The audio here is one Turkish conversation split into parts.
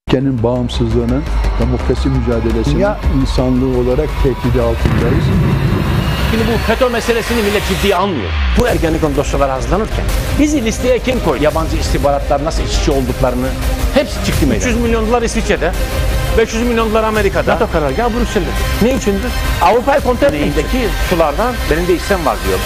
Ülkenin bağımsızlığının, demokrasi mücadelesinin insanlığı olarak tehdidi altındayız. Şimdi bu FETÖ meselesini millet ciddiye almıyor. Bu Ergenekon dosyaları hazırlanırken bizi listeye kim koydu? Yabancı istihbaratlar nasıl iç içe olduklarını hepsi çıktı meydana. 300 milyon dolar İsviçre'de, 500 milyon dolar Amerika'da. NATO karargahı Brüksel'de. Ne içindir? Avrupa'yı kontrol edildeki sulardan benim de hissem var diyor.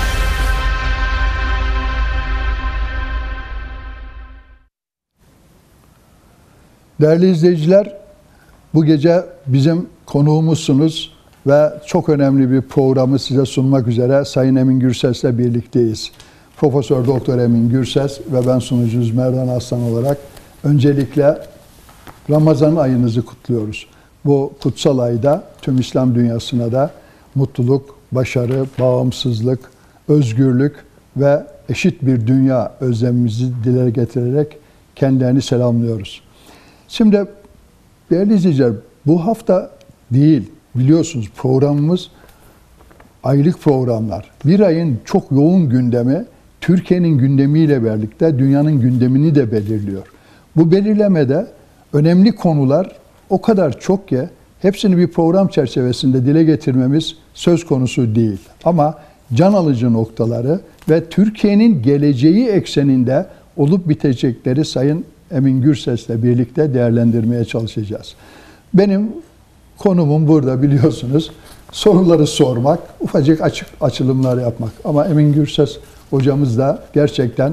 Değerli izleyiciler, bu gece bizim konuğumuzsunuz ve çok önemli bir programı size sunmak üzere Sayın Emin Gürses'le birlikteyiz. Profesör Doktor Emin Gürses ve ben sunucunuz Merdan Aslan olarak öncelikle Ramazan ayınızı kutluyoruz. Bu kutsal ayda tüm İslam dünyasına da mutluluk, başarı, bağımsızlık, özgürlük ve eşit bir dünya özlemimizi dile getirerek kendilerini selamlıyoruz. Şimdi değerli izleyiciler, bu hafta değil, biliyorsunuz programımız aylık programlar. Bir ayın çok yoğun gündemi, Türkiye'nin gündemiyle birlikte dünyanın gündemini de belirliyor. Bu belirlemede önemli konular o kadar çok ki hepsini bir program çerçevesinde dile getirmemiz söz konusu değil. Ama can alıcı noktaları ve Türkiye'nin geleceği ekseninde olup bitecekleri Sayın Emin Gürses'le birlikte değerlendirmeye çalışacağız. Benim konumum burada biliyorsunuz. Soruları sormak, ufacık açılımlar yapmak. Ama Emin Gürses hocamız da gerçekten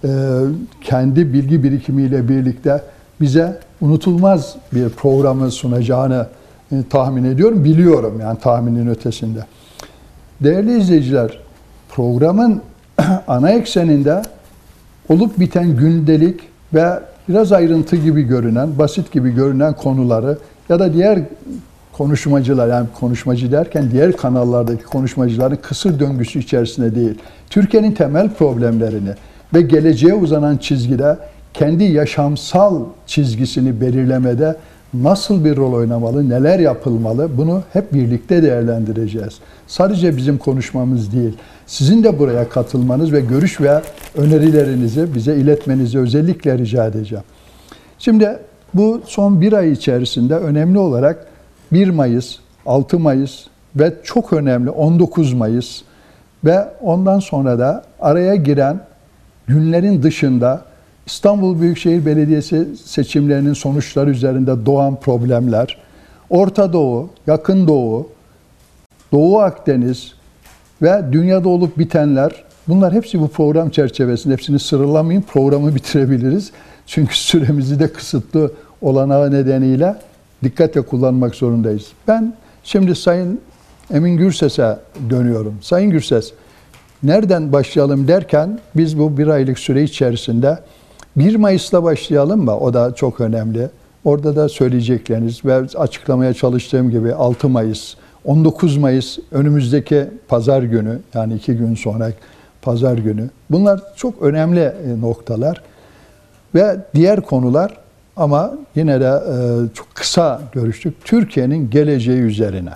kendi bilgi birikimiyle birlikte bize unutulmaz bir programı sunacağını tahmin ediyorum. Biliyorum yani tahminin ötesinde. Değerli izleyiciler, programın ana ekseninde olup biten gündelik ve biraz ayrıntı gibi görünen, basit gibi görünen konuları ya da diğer konuşmacılar, yani konuşmacı derken diğer kanallardaki konuşmacıların kısır döngüsü içerisinde değil, Türkiye'nin temel problemlerini ve geleceğe uzanan çizgide kendi yaşamsal çizgisini belirlemede nasıl bir rol oynamalı, neler yapılmalı, bunu hep birlikte değerlendireceğiz. Sadece bizim konuşmamız değil, sizin de buraya katılmanız ve görüş ve önerilerinizi bize iletmenizi özellikle rica edeceğim. Şimdi bu son bir ay içerisinde önemli olarak 1 Mayıs, 6 Mayıs ve çok önemli 19 Mayıs ve ondan sonra da araya giren günlerin dışında İstanbul Büyükşehir Belediyesi seçimlerinin sonuçları üzerinde doğan problemler, Orta Doğu, Yakın Doğu, Doğu Akdeniz ve dünyada olup bitenler, bunlar hepsi bu program çerçevesinde, hepsini sıralamayayım, programı bitirebiliriz. Çünkü süremizi de kısıtlı olanağı nedeniyle dikkatle kullanmak zorundayız. Ben şimdi Sayın Emin Gürses'e dönüyorum. Sayın Gürses, nereden başlayalım derken biz bu bir aylık süre içerisinde 1 Mayıs'la başlayalım mı? O da çok önemli. Orada da söyleyecekleriniz ve açıklamaya çalıştığım gibi 6 Mayıs, 19 Mayıs önümüzdeki pazar günü, yani 2 gün sonra pazar günü. Bunlar çok önemli noktalar ve diğer konular ama yine de çok kısa görüştük. Türkiye'nin geleceği üzerine.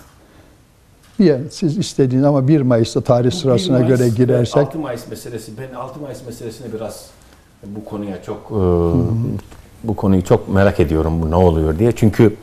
Siz istediğiniz ama 1 Mayıs'ta tarih sırasına göre girersek. 6 Mayıs meselesi, ben 6 Mayıs meselesine biraz bu konuya çok bu konuyu çok merak ediyorum, bu ne oluyor diye. Çünkü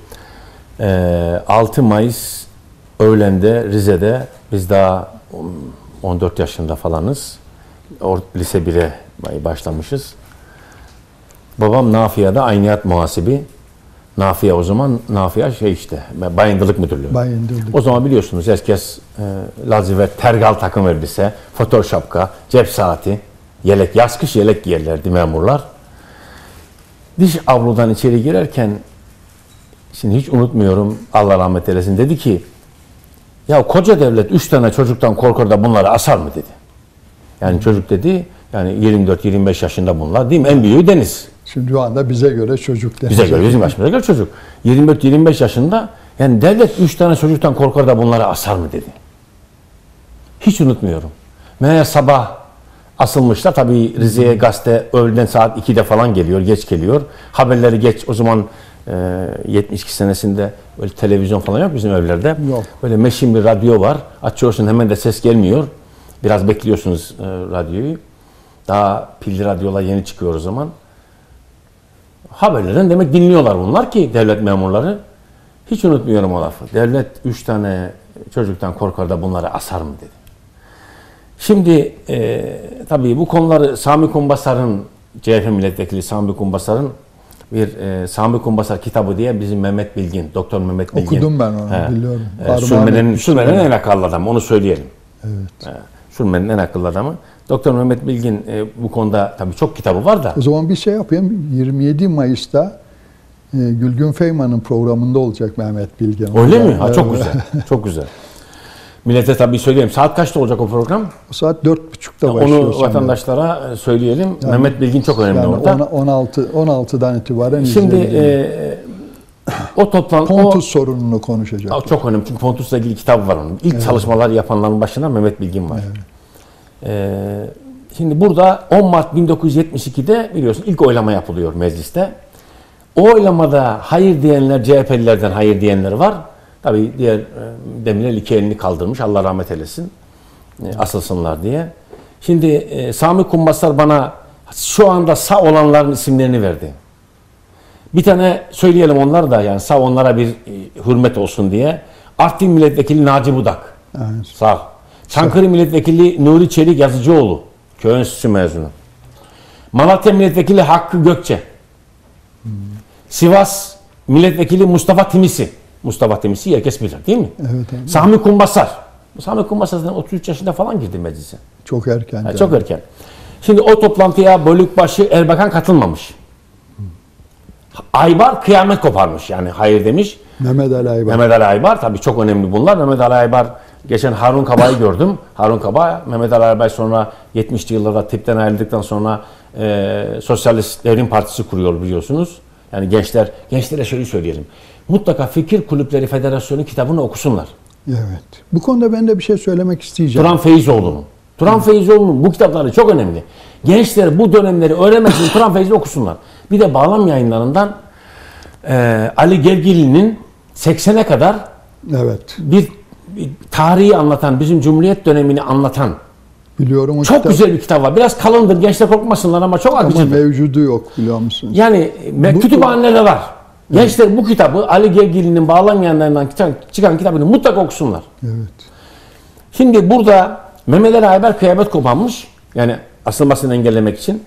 6 Mayıs öğlende Rize'de biz daha 14 yaşında falanız. Lise 1'e başlamışız. Babam Nafiye'de ayniyat muhasibi. Nafiye o zaman, Nafiye işte, Bayındırlık Müdürlüğü. Bayındırlık. O zaman biliyorsunuz herkes lacivert, tergal takım elbise, fotoğraf şapka, cep saati, yelek, yaz kış yelek giyerlerdi memurlar. Diş avludan içeri girerken, şimdi hiç unutmuyorum, Allah rahmet eylesin, dedi ki, ya koca devlet 3 tane çocuktan korkar da bunları asar mı dedi. Yani çocuk dedi, yani 24-25 yaşında bunlar değil mi? En büyüğü Deniz. Şimdi şu anda bize göre çocuk. Bize göre, bizim yaşımıza göre çocuk. 24-25 yaşında, yani devlet 3 tane çocuktan korkar da bunları asar mı dedi. Hiç unutmuyorum. Meğer sabah asılmışlar. Tabii Rize'ye gazete öğleden saat 2'de falan geliyor, geç geliyor. Haberleri geç, o zaman 72 senesinde böyle televizyon falan yok bizim evlerde. Yok. Böyle meşin bir radyo var. Açıyorsun hemen de ses gelmiyor. Biraz bekliyorsunuz radyoyu. Daha pilli radyolar yeni çıkıyor o zaman. haberlerden demek dinliyorlar bunlar ki devlet memurları. Hiç unutmuyorum o lafı. Devlet 3 tane çocuktan korkar da bunları asar mı dedi. Şimdi tabii bu konuları Sami Kumbasar'ın, CHP milletvekili Sami Kumbasar'ın bir Sami Kumbasar kitabı diye bizim Mehmet Bilgin, Doktor Mehmet Bilgin. Okudum ben onu, biliyorum. Sürmenin en akıllı adamı, onu söyleyelim. Evet. Sürmenin en akıllı adamı. Doktor Mehmet Bilgin bu konuda tabii çok kitabı var da. O zaman bir şey yapayım. 27 Mayıs'ta Gülgün Feyman'ın programında olacak Mehmet Bilgin. Öyle mi? Ha, çok güzel. Çok güzel. Millete tabii söyleyeyim. Saat kaçta olacak o program? O saat 4.30'da başlıyor. Onu vatandaşlara söyleyelim. Yani, Mehmet Bilgin çok önemli yani orada. 16'dan itibaren Şimdi o toplantı... Pontus sorununu konuşacak. Çok önemli. Çünkü Pontus'la ilgili kitabı var onun. İlk çalışmalar yapanların başında Mehmet Bilgin var. Evet. Şimdi burada 10 Mart 1972'de biliyorsun ilk oylama yapılıyor mecliste. O oylamada hayır diyenler, CHP'lilerden hayır diyenler var. Tabii diğer Demirel iki elini kaldırmış. Allah rahmet eylesin. Asılsınlar diye. Şimdi Sami Kumbasar bana şu anda sağ olanların isimlerini verdi. Bir tane söyleyelim onlar da, yani sağ onlara bir hürmet olsun diye. Artvin Milletvekili Naci Budak. Evet. Sağ. Çankırı Milletvekili Nuri Çelik Yazıcıoğlu. Köy Enstitüsü mezunu. Malatya Milletvekili Hakkı Gökçe. Sivas Milletvekili Mustafa Timisi. Mustafa Timisi herkes bilir değil mi? Evet, evet. Sami Kumbasar. Sami Kumbasar zaten 33 yaşında falan girdi meclise. Çok erken. Yani çok erken. Şimdi o toplantıya Bölükbaşı Erbakan katılmamış. Aybar kıyamet koparmış, yani hayır demiş. Mehmet Ali Aybar. Mehmet Ali Aybar tabii çok önemli bunlar. Mehmet Ali Aybar, geçen Harun Kaba'yı gördüm. Harun Kaba, Mehmet Ali Aybar sonra 70'li yıllarda tipten ayrıldıktan sonra Sosyalist Devrim Partisi kuruyor biliyorsunuz. Yani gençlere şöyle söyleyelim. Mutlaka Fikir Kulüpleri Federasyonu kitabını okusunlar. Evet. Bu konuda ben de bir şey söylemek isteyeceğim. Turan Feyzoğlu'nun. Turan Feyzoğlu'nun bu kitapları çok önemli. Gençler bu dönemleri öğrenmek için Turan Feyzoğlu okusunlar. Bir de Bağlam Yayınları'ndan Ali Gergili'nin 80'e kadar Evet. bir tarihi anlatan, bizim Cumhuriyet dönemini anlatan Biliyorum o çok kitap. güzel bir kitap var. Biraz kalındır, gençler korkmasınlar ama çok Ama akıcıdır. mevcudu yok biliyor musunuz? Yani kütüphanede var. Gençler bu kitabı, Ali Gergili'nin Bağlam Yayınları'ndan çıkan kitabını mutlaka okusunlar. Evet. Şimdi burada Mehmet Ali Aybar kıyamet koparmış. Yani asılmasını engellemek için.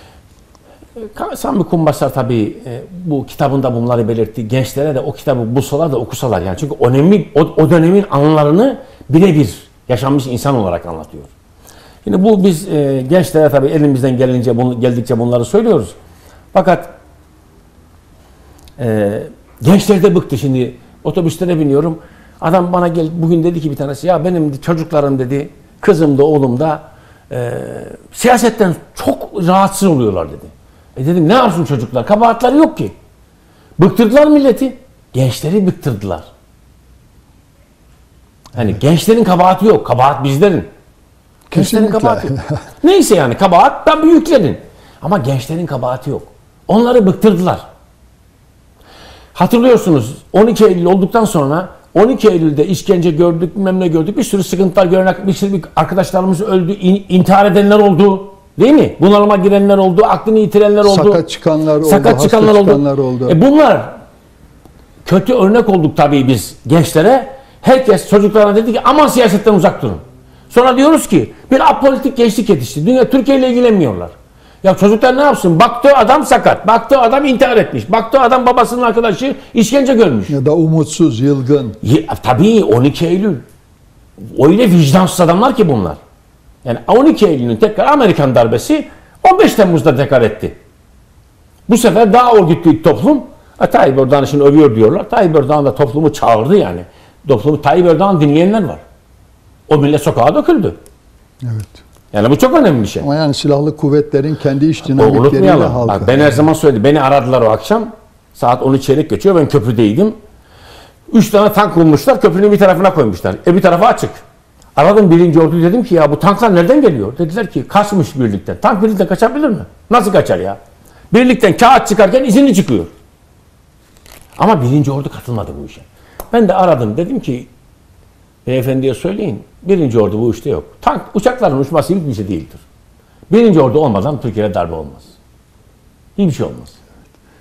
Sami Kumbasar tabii bu kitabında bunları belirtti. Gençlere de o kitabı bulsalar da okusalar. Yani çünkü o dönemin anılarını birebir yaşanmış insan olarak anlatıyor. Şimdi bu biz gençlere tabii elimizden geldikçe bunları söylüyoruz. Fakat gençler de bıktı. Şimdi otobüslere biniyorum. Adam bana bugün dedi ki bir tanesi, ya benim çocuklarım dedi, kızım da oğlum da siyasetten çok rahatsız oluyorlar dedi. Dedim ne yapsın çocuklar? Kabahatleri yok ki. Bıktırdılar milleti. Gençleri bıktırdılar. Hani gençlerin kabahati yok. Kabahat bizlerin. Gençlerin kabahati yok. Neyse yani kabahat da büyüklerin. Ama gençlerin kabahati yok. Onları bıktırdılar. Hatırlıyorsunuz 12 Eylül olduktan sonra 12 Eylül'de işkence gördük, bilmem ne gördük, bir sürü sıkıntılar gören, bir sürü arkadaşlarımız öldü, intihar edenler oldu. Değil mi? Bunalıma girenler oldu, aklını yitirenler oldu. Sakat çıkanlar oldu, sakat hasta çıkanlar çıkanlar oldu. Bunlar kötü örnek olduk tabii biz gençlere. Herkes çocuklarına dedi ki aman siyasetten uzak durun. Sonra diyoruz ki bir apolitik gençlik yetişti. Dünya Türkiye ile ilgilenmiyorlar. Ya çocuklar ne yapsın? Baktığı adam sakat, baktığı adam intihar etmiş, baktığı adam babasının arkadaşı işkence görmüş. Ya da umutsuz, yılgın. Tabii 12 Eylül. Öyle vicdansız adamlar ki bunlar. Yani 12 Eylül'ün tekrar Amerikan darbesi 15 Temmuz'da tekrar etti. Bu sefer daha örgütlü toplum, Tayyip Erdoğan'ı şimdi övüyor diyorlar. Tayyip Erdoğan da toplumu çağırdı yani. Tayyip Erdoğan dinleyenler var. O millet sokağa döküldü. Evet. Yani bu çok önemli bir şey. Ama yani silahlı kuvvetlerin kendi iş dinamikleriyle halka. Bak, ben her zaman söyledim. Beni aradılar o akşam. Saat 10'u çeyrek geçiyor. Ben köprüdeydim. 3 tane tank bulmuşlar. Köprünün bir tarafına koymuşlar. Bir tarafı açık. Aradım 1. Ordu, dedim ki ya bu tanklar nereden geliyor? Dediler ki kaçmış birlikten. Tank birlikten kaçabilir mi? Nasıl kaçar ya? Birlikten kağıt çıkarken izinli çıkıyor. Ama 1. Ordu katılmadı bu işe. Ben de aradım. Dedim ki beyefendiye söyleyin. 1. Ordu bu işte yok. Tank, uçakların uçması hiçbir şey değildir. 1. Ordu olmadan Türkiye'de darbe olmaz. Hiçbir şey olmaz.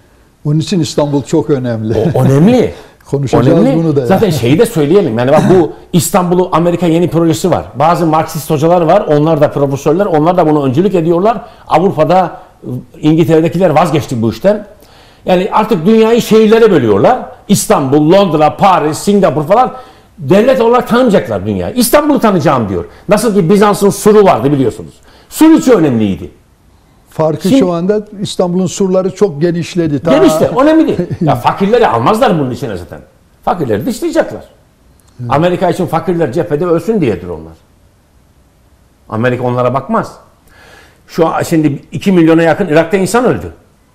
Onun için İstanbul çok önemli. O önemli. Konuşacağız önemli. bunu da. Ya. Zaten şeyi de söyleyelim. Yani bak bu İstanbul'u Amerika yeni projesi var. Bazı Marksist hocalar var. Onlar da profesörler. Onlar da bunu öncülük ediyorlar. Avrupa'da İngiltere'dekiler vazgeçti bu işten. Yani artık dünyayı şehirlere bölüyorlar. İstanbul, Londra, Paris, Singapur falan devlet olarak tanımayacaklar dünyayı. İstanbul'u tanıyacağım diyor. Nasıl ki Bizans'ın suru vardı biliyorsunuz. Sur içi önemliydi. Farkı Şimdi- şu anda İstanbul'un surları çok genişledi. Genişte, önemli değil. Ya fakirleri almazlar bunun içine zaten. Fakirleri dışlayacaklar. Amerika için fakirler cephede ölsün diyedir onlar. Amerika onlara bakmaz. Şimdi 2 milyona yakın Irak'ta insan öldü.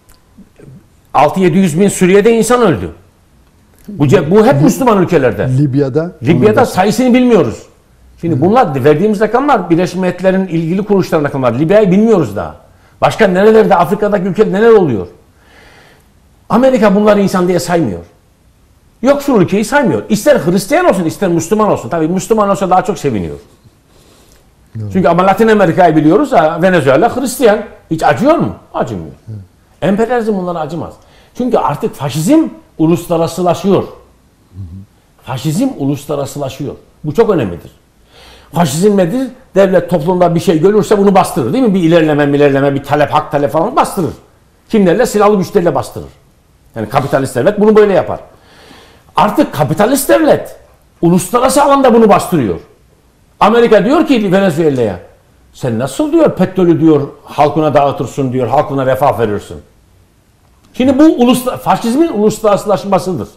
6-700 bin Suriye'de insan öldü. Bu hep Müslüman ülkelerde. Libya'da Sayısını bilmiyoruz. Şimdi bunlar verdiğimiz rakamlar Birleşmiş Milletler'in ilgili kuruluşlarının rakamlar. Libya'yı bilmiyoruz daha. Başka nerelerde Afrika'daki ülkede neler oluyor? Amerika bunları insan diye saymıyor. Yoksul ülkeyi saymıyor. İster Hristiyan olsun ister Müslüman olsun. Tabii Müslüman olsa daha çok seviniyor. Çünkü ama Latin Amerika'yı biliyoruz. Venezuela Hristiyan. Hiç acıyor mu? Acımıyor. Emperyalizm bunlara acımaz. Çünkü artık faşizm uluslararasılaşıyor. Faşizm uluslararasılaşıyor. Bu çok önemlidir. Faşizm nedir? Devlet toplumda bir şey görürse bunu bastırır değil mi? Bir ilerleme, bir talep, hak talep falan bastırır. Kimlerle? Silahlı güçlerle bastırır. Yani kapitalist devlet bunu böyle yapar. Artık kapitalist devlet uluslararası alanda bunu bastırıyor. Amerika diyor ki Venezuela'ya sen nasıl diyor petrolü diyor halkına dağıtırsın diyor, halkına refah verirsin. Şimdi bu faşizmin uluslararasılaşmasıdır.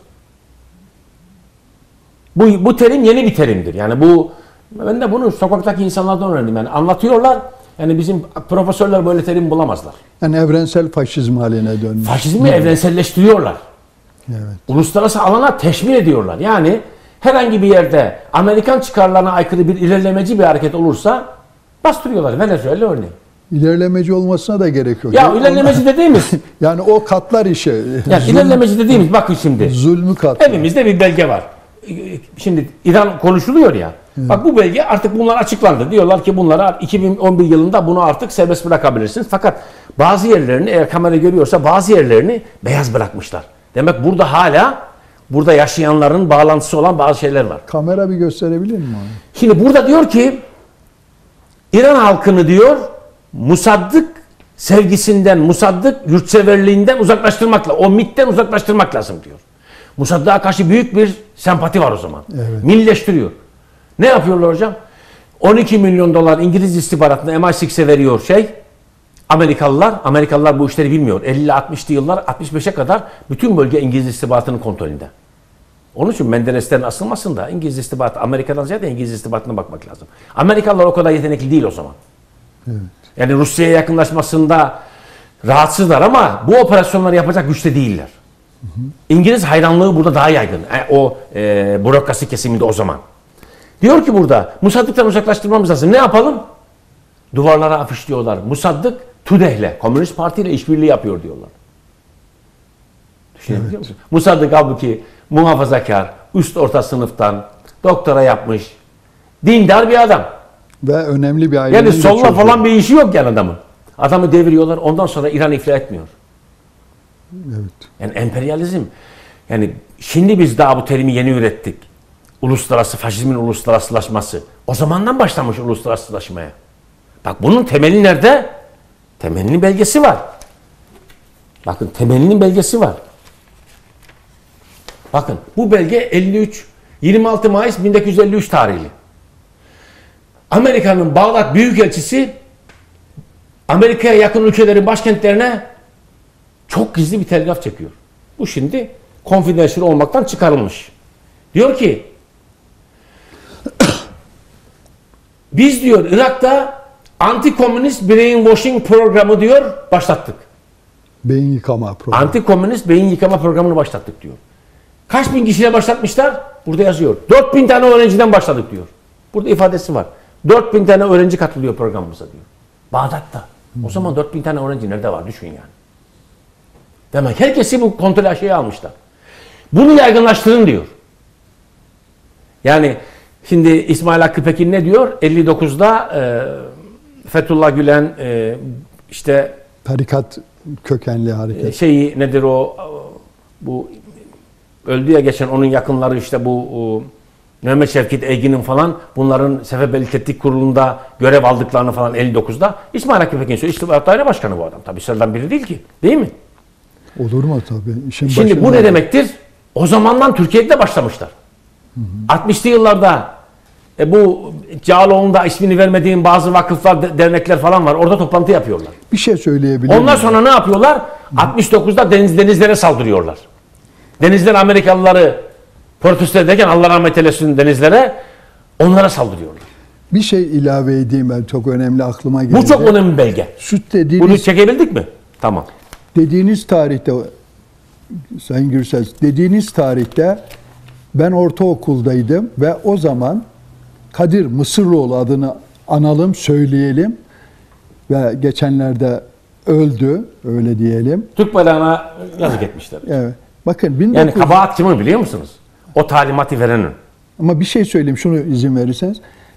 Bu terim yeni bir terimdir. Yani ben de bunu sokaktaki insanlardan öğrendim. Yani anlatıyorlar. Yani bizim profesörler böyle terim bulamazlar. Yani evrensel faşizm haline dönmüş. Faşizmi evrenselleştiriyorlar. Evet. Uluslararası alana teşmil ediyorlar. Yani herhangi bir yerde Amerikan çıkarlarına aykırı bir ilerlemeci bir hareket olursa bastırıyorlar. Venezuela örneği. İlerlemeci olmasına da gerek yok. Ya ilerlemeci dediğimiz yani o katlar işi. yani ilerlemeci dediğimiz bakın şimdi. Zulmü katlar. Elimizde bir belge var. Şimdi İran konuşuluyor ya. Bak bu belge artık bunlar açıklandı. Diyorlar ki bunlara 2011 yılında bunu artık serbest bırakabilirsiniz. Fakat bazı yerlerini eğer kamera görüyorsa bazı yerlerini beyaz bırakmışlar. Demek burada yaşayanların bağlantısı olan bazı şeyler var. Kamera bir gösterebilir mi onu? Şimdi burada diyor ki İran halkını diyor Musaddık sevgisinden, Musaddık yurtseverliğinden uzaklaştırmakla, o MİT'ten uzaklaştırmak lazım diyor. Musaddık'a karşı büyük bir sempati var o zaman. Evet. Millileştiriyor. Ne yapıyorlar hocam? 12 milyon dolar İngiliz istihbaratına MI6'e veriyor Amerikalılar. Amerikalılar bu işleri bilmiyor. 50-60'lı yıllar 65'e kadar bütün bölge İngiliz istihbaratının kontrolünde. Onun için Mendereslerin asılmasında İngiliz istihbaratı, Amerika'dan ziyade İngiliz istihbaratına bakmak lazım. Amerikalılar o kadar yetenekli değil o zaman. Evet. Yani Rusya'ya yakınlaşmasında rahatsızlar ama bu operasyonları yapacak güçte değiller. İngiliz hayranlığı burada daha yaygın. Bürokrasi kesiminde o zaman. Diyor ki burada Musaddık'tan uzaklaştırmamız lazım. Ne yapalım? Duvarlara afişliyorlar. Musaddık TÜDEH'le, Komünist Parti ile işbirliği yapıyor diyorlar. Düşünebiliyor musun? Musaddık halbuki muhafazakar, üst orta sınıftan, doktora yapmış, dindar bir adam. Ve önemli bir ailenin Yani de solla çocuğu. falan bir işi yok yani adamın. Adamı deviriyorlar. Ondan sonra İran iflah etmiyor. Evet. Yani emperyalizm. Yani şimdi biz daha bu terimi yeni ürettik. Uluslararası, faşizmin uluslararasılaşması. O zamandan başlamış uluslararasılaşmaya. Bak bunun temeli nerede? Temelinin belgesi var. Bakın temelinin belgesi var. Bakın bu belge 26 Mayıs 1953 tarihli. Amerika'nın Bağdat Büyükelçisi Amerika'ya yakın ülkelerin başkentlerine çok gizli bir telgraf çekiyor. Bu şimdi confidential olmaktan çıkarılmış. Diyor ki biz diyor Irak'ta anti-komünist brainwashing programı diyor başlattık. Beyin yıkama programı. Anti-komünist beyin yıkama programını başlattık diyor. Kaç bin kişiyle başlatmışlar? Burada yazıyor. 4000 tane öğrenciden başladık diyor. Burada ifadesi var. 4000 tane öğrenci katılıyor programımıza diyor. Bağdat'ta. O zaman 4000 tane öğrenci nerede var? Düşün yani. Demek herkesi bu kontrol aşağıya almışlar. Bunu yaygınlaştırın diyor. Yani şimdi İsmail Hakkı Pekin ne diyor? 59'da Fethullah Gülen işte Tarikat kökenli hareket. Şeyi nedir o, bu öldü ya geçen onun yakınları, işte bu Mehmet Şevket Eygin'in falan, bunların Seferberlik Tetkik Kurulu'nda görev aldıklarını falan 59'da İsmail Hakkı Pekin söylüyor. İstihbarat Daire Başkanı bu adam. Tabii sıradan biri değil ki. Değil mi? Olur mu tabii? Şimdi bu ne demektir? O zamandan Türkiye'de başlamışlar. 60'lı yıllarda bu Cağaloğlu'nda ismini vermediğim bazı vakıflar, dernekler falan var. Orada toplantı yapıyorlar. Bir şey söyleyebilir Ondan sonra ne yapıyorlar? 69'da denizlere saldırıyorlar. Denizler Amerikalıları protesto ederken, Allah rahmet eylesin denizlere, onlara saldırıyorlar. Bir şey ilave edeyim, ben çok önemli aklıma geldi. Bu çok önemli bir belge. Süt dediğiniz, Bunu çekebildik mi? Tamam. dediğiniz tarihte Sayın Gürses, dediğiniz tarihte ben ortaokuldaydım ve o zaman Kadir Mısırlıoğlu adını analım, söyleyelim ve geçenlerde öldü, öyle diyelim. Türk bayrağına yazık etmişler. Evet. Bakın Yani kabahat kimin biliyor musunuz? O talimatı verenin. Ama bir şey söyleyeyim, şunu izin verirseniz.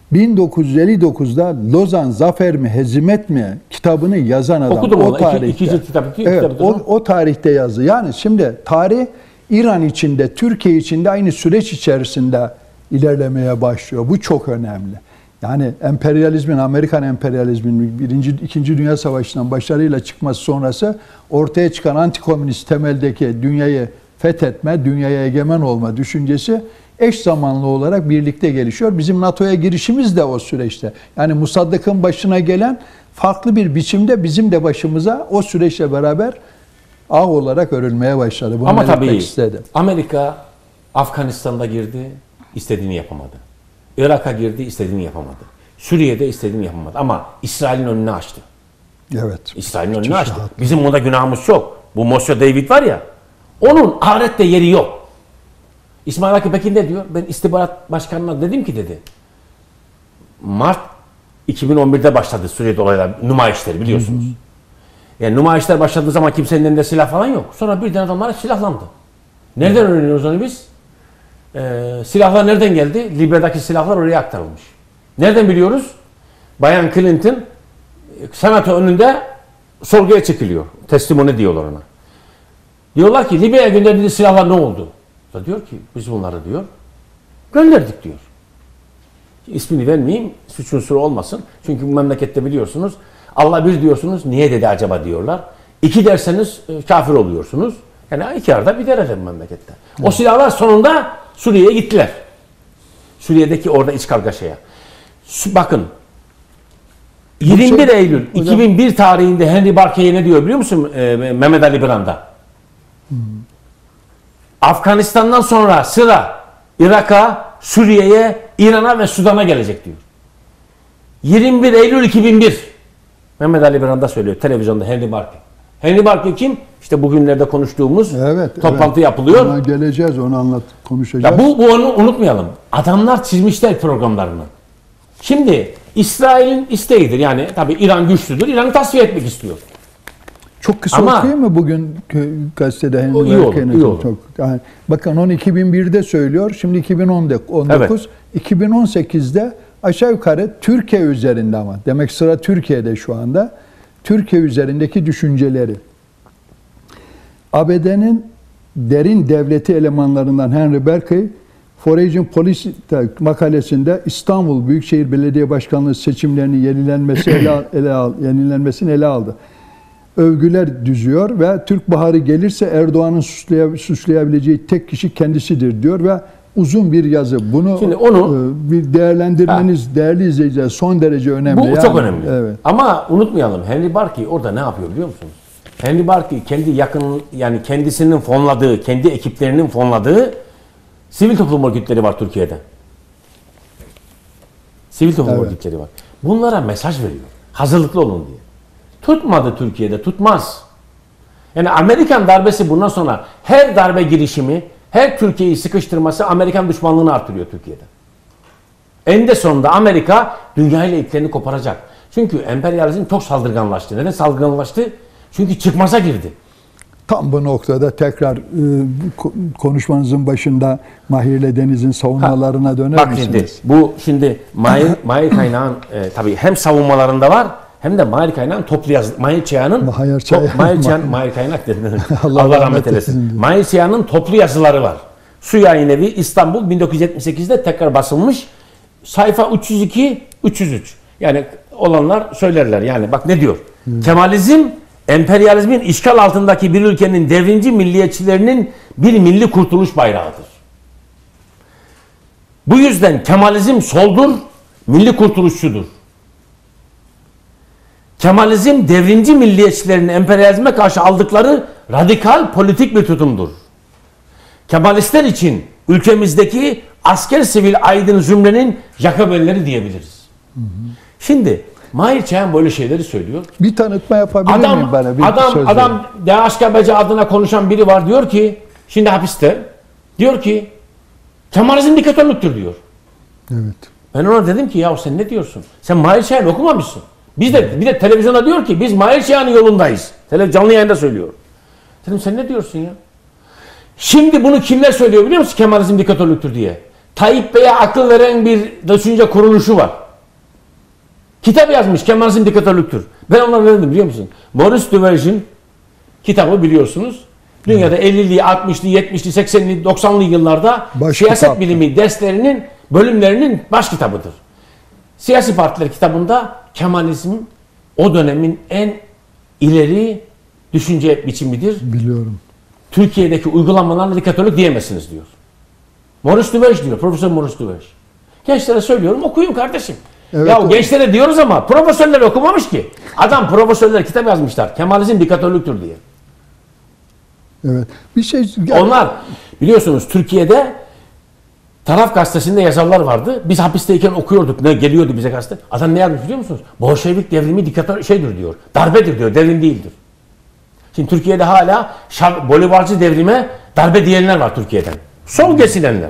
1959'da Lozan Zafer mi Hezimet mi kitabını yazan adam Okudum o onu. tarihte. İki cilt kitap. Evet, o tarihte yazdı. Yani şimdi tarih İran içinde, Türkiye içinde aynı süreç içerisinde ilerlemeye başlıyor. Bu çok önemli. Yani emperyalizmin, Amerikan emperyalizminin İkinci Dünya Savaşı'ndan başarıyla çıkması sonrası ortaya çıkan antikomünist temeldeki dünyayı fethetme, dünyaya egemen olma düşüncesi eş zamanlı olarak birlikte gelişiyor. Bizim NATO'ya girişimiz de o süreçte. Yani Musaddık'ın başına gelen farklı bir biçimde bizim de başımıza o süreçle beraber ağ olarak örülmeye başladı. Bunu ama tabii istedim. Amerika Afganistan'da girdi, istediğini yapamadı. Irak'a girdi, istediğini yapamadı. Suriye'de istediğini yapamadı. Ama İsrail'in önünü açtı. Evet. İsrail'in önünü açtı. Bizim bunda günahımız çok. Bu Moshe David var ya, onun ahirette yeri yok. İsmail Hakkı Pekin ne diyor? Ben istihbarat başkanına dedim ki, dedi, Mart 2011'de başladı Suriye'de olaylar, nümayişleri biliyorsunuz. Yani nümayişler başladığı zaman kimsenin elinde silah falan yok. Sonra birden adamlar silahlandı. Nereden öğreniyoruz onu biz? Silahlar nereden geldi? Libya'daki silahlar oraya aktarılmış. Nereden biliyoruz? Bayan Clinton senato önünde sorguya çekiliyor. Testimoni diyorlar ona. Diyorlar ki Libya'ya gönderdiği silahlar ne oldu? Da diyor ki biz bunları diyor gönderdik diyor. İsmini vermeyeyim, suç unsuru olmasın. Çünkü bu memlekette biliyorsunuz Allah bir diyorsunuz, niye dedi acaba diyorlar. İki derseniz kafir oluyorsunuz. Yani iki arada bir derece memlekette. O silahlar sonunda Suriye'ye gittiler. Suriye'deki orada iç kargaşaya. Bakın 21 Eylül 2001 tarihinde Henry Barkey'e ne diyor biliyor musun Mehmet Ali Brand'a? Afganistan'dan sonra sıra Irak'a, Suriye'ye, İran'a ve Sudan'a gelecek diyor. 21 Eylül 2001 Mehmet Ali Brand'a söylüyor televizyonda Henry Barkey. Henry Barkey kim? İşte bugünlerde konuştuğumuz toplantı yapılıyor. Ona geleceğiz, onu konuşacağız. Ya bu onu unutmayalım. Adamlar çizmişler programlarını. Şimdi İsrail'in isteğidir. Yani tabii İran güçlüdür. İran'ı tasfiye etmek istiyor. Çok kısa okuyayım mı bugün gazetede Henry iyi Barkey'in olur. çok. Yani bakın onu 2001'de söylüyor. Şimdi 2019. Evet. 2018'de aşağı yukarı Türkiye üzerinde, ama demek sıra Türkiye'de şu anda. Türkiye üzerindeki düşünceleri. ABD'nin derin devleti elemanlarından Henry Barkey, Foreign Policy makalesinde İstanbul Büyükşehir Belediye Başkanlığı seçimlerinin yenilenmesini ele aldı. Övgüler düzüyor ve Türk Baharı gelirse Erdoğan'ın suçlayabileceği tek kişi kendisidir diyor ve uzun bir yazı. Bunu bir değerlendirmeniz değerli izleyiciler son derece önemli. Bu çok önemli. Evet. Ama unutmayalım, Henry Barkey orada ne yapıyor biliyor musunuz? Henry Barkey yani kendisinin fonladığı, kendi ekiplerinin fonladığı sivil toplum örgütleri var Türkiye'de. Sivil toplum örgütleri var. Bunlara mesaj veriyor. Hazırlıklı olun diye. Tutmadı Türkiye'de, tutmaz. Yani Amerikan darbesi bundan sonra her darbe girişimi, her Türkiye'yi sıkıştırması Amerikan düşmanlığını artırıyor Türkiye'de. Eninde sonunda Amerika dünyayla iplerini koparacak. Çünkü emperyalizm çok saldırganlaştı. Neden saldırganlaştı? Çünkü çıkmaza girdi. Tam bu noktada tekrar konuşmanızın başında Mahir'le Deniz'in savunmalarına döner misiniz? Bak şimdi Mahir Kaynağ'ın tabii hem savunmalarında var hem de Mahir Kaynak'ın toplu yazı. Mahir Çaya'nın Mahir Kaynak dedim. Allah rahmet eylesin. Mahir Çaya'nın toplu yazıları var. Su Yayın Evi İstanbul 1978'de tekrar basılmış. Sayfa 302 303. Yani olanlar söylerler. Yani bak ne diyor? Kemalizm emperyalizmin işgal altındaki bir ülkenin devrimci milliyetçilerinin bir milli kurtuluş bayrağıdır. Bu yüzden Kemalizm soldur, milli kurtuluşçudur. Kemalizm devrimci milliyetçilerin emperyalizme karşı aldıkları radikal politik bir tutumdur. Kemalistler için ülkemizdeki asker sivil aydın zümrenin Jacobinleri diyebiliriz. Şimdi Mahir Çayan böyle şeyleri söylüyor. Bir tanıtma yapabilir miyim bana? Adam DHKPC adına konuşan biri var, diyor ki şimdi hapiste, diyor ki Kemalizm diktatörlüktür diyor. Evet. Ben ona dedim ki ya sen ne diyorsun? Sen Mahir Çayan okumamışsın. Bir de televizyona diyor ki biz Mahir Çayan'ın yolundayız. Canlı yayında söylüyor. Dedim sen ne diyorsun ya? Şimdi bunu kimler söylüyor biliyor musun? Kemalizm diktatörlüktür diye. Tayyip Bey'e akıl veren bir düşünce kuruluşu var. Kitap yazmış, Kemalizm diktatörlüktür. Ben ona ne dedim biliyor musun? Maurice Duverger'in kitabı biliyorsunuz. Dünyada 50'li, 60'lı, 70'li, 80'li, 90'lı yıllarda siyaset bilimi derslerinin, bölümlerinin baş kitabıdır. Siyasi partiler kitabında Kemalizm o dönemin en ileri düşünce biçimidir. Biliyorum. Türkiye'deki uygulamalarla diktatörlük diyemezsiniz diyor. Maurice Duverger diyor, Profesör Maurice Duverger. Gençlere söylüyorum, okuyun kardeşim. Evet, ya gençlere diyoruz ama profesörler okumamış ki. Adam profesörler kitap yazmışlar. Kemalizm diktatörlüktür diye. Evet. Bir şey onlar biliyorsunuz Türkiye'de Taraf Gazetesi'nde yazarlar vardı. Biz hapisteyken okuyorduk. Ne geliyordu bize gazete? Adam ne yazmış biliyor musunuz? Bolşevik devrimi diktatör şeydir diyor. Darbedir diyor. Devrim değildir. Şimdi Türkiye'de hala Bolivarcı devrime darbe diyenler var Türkiye'den. Sol geçinenler.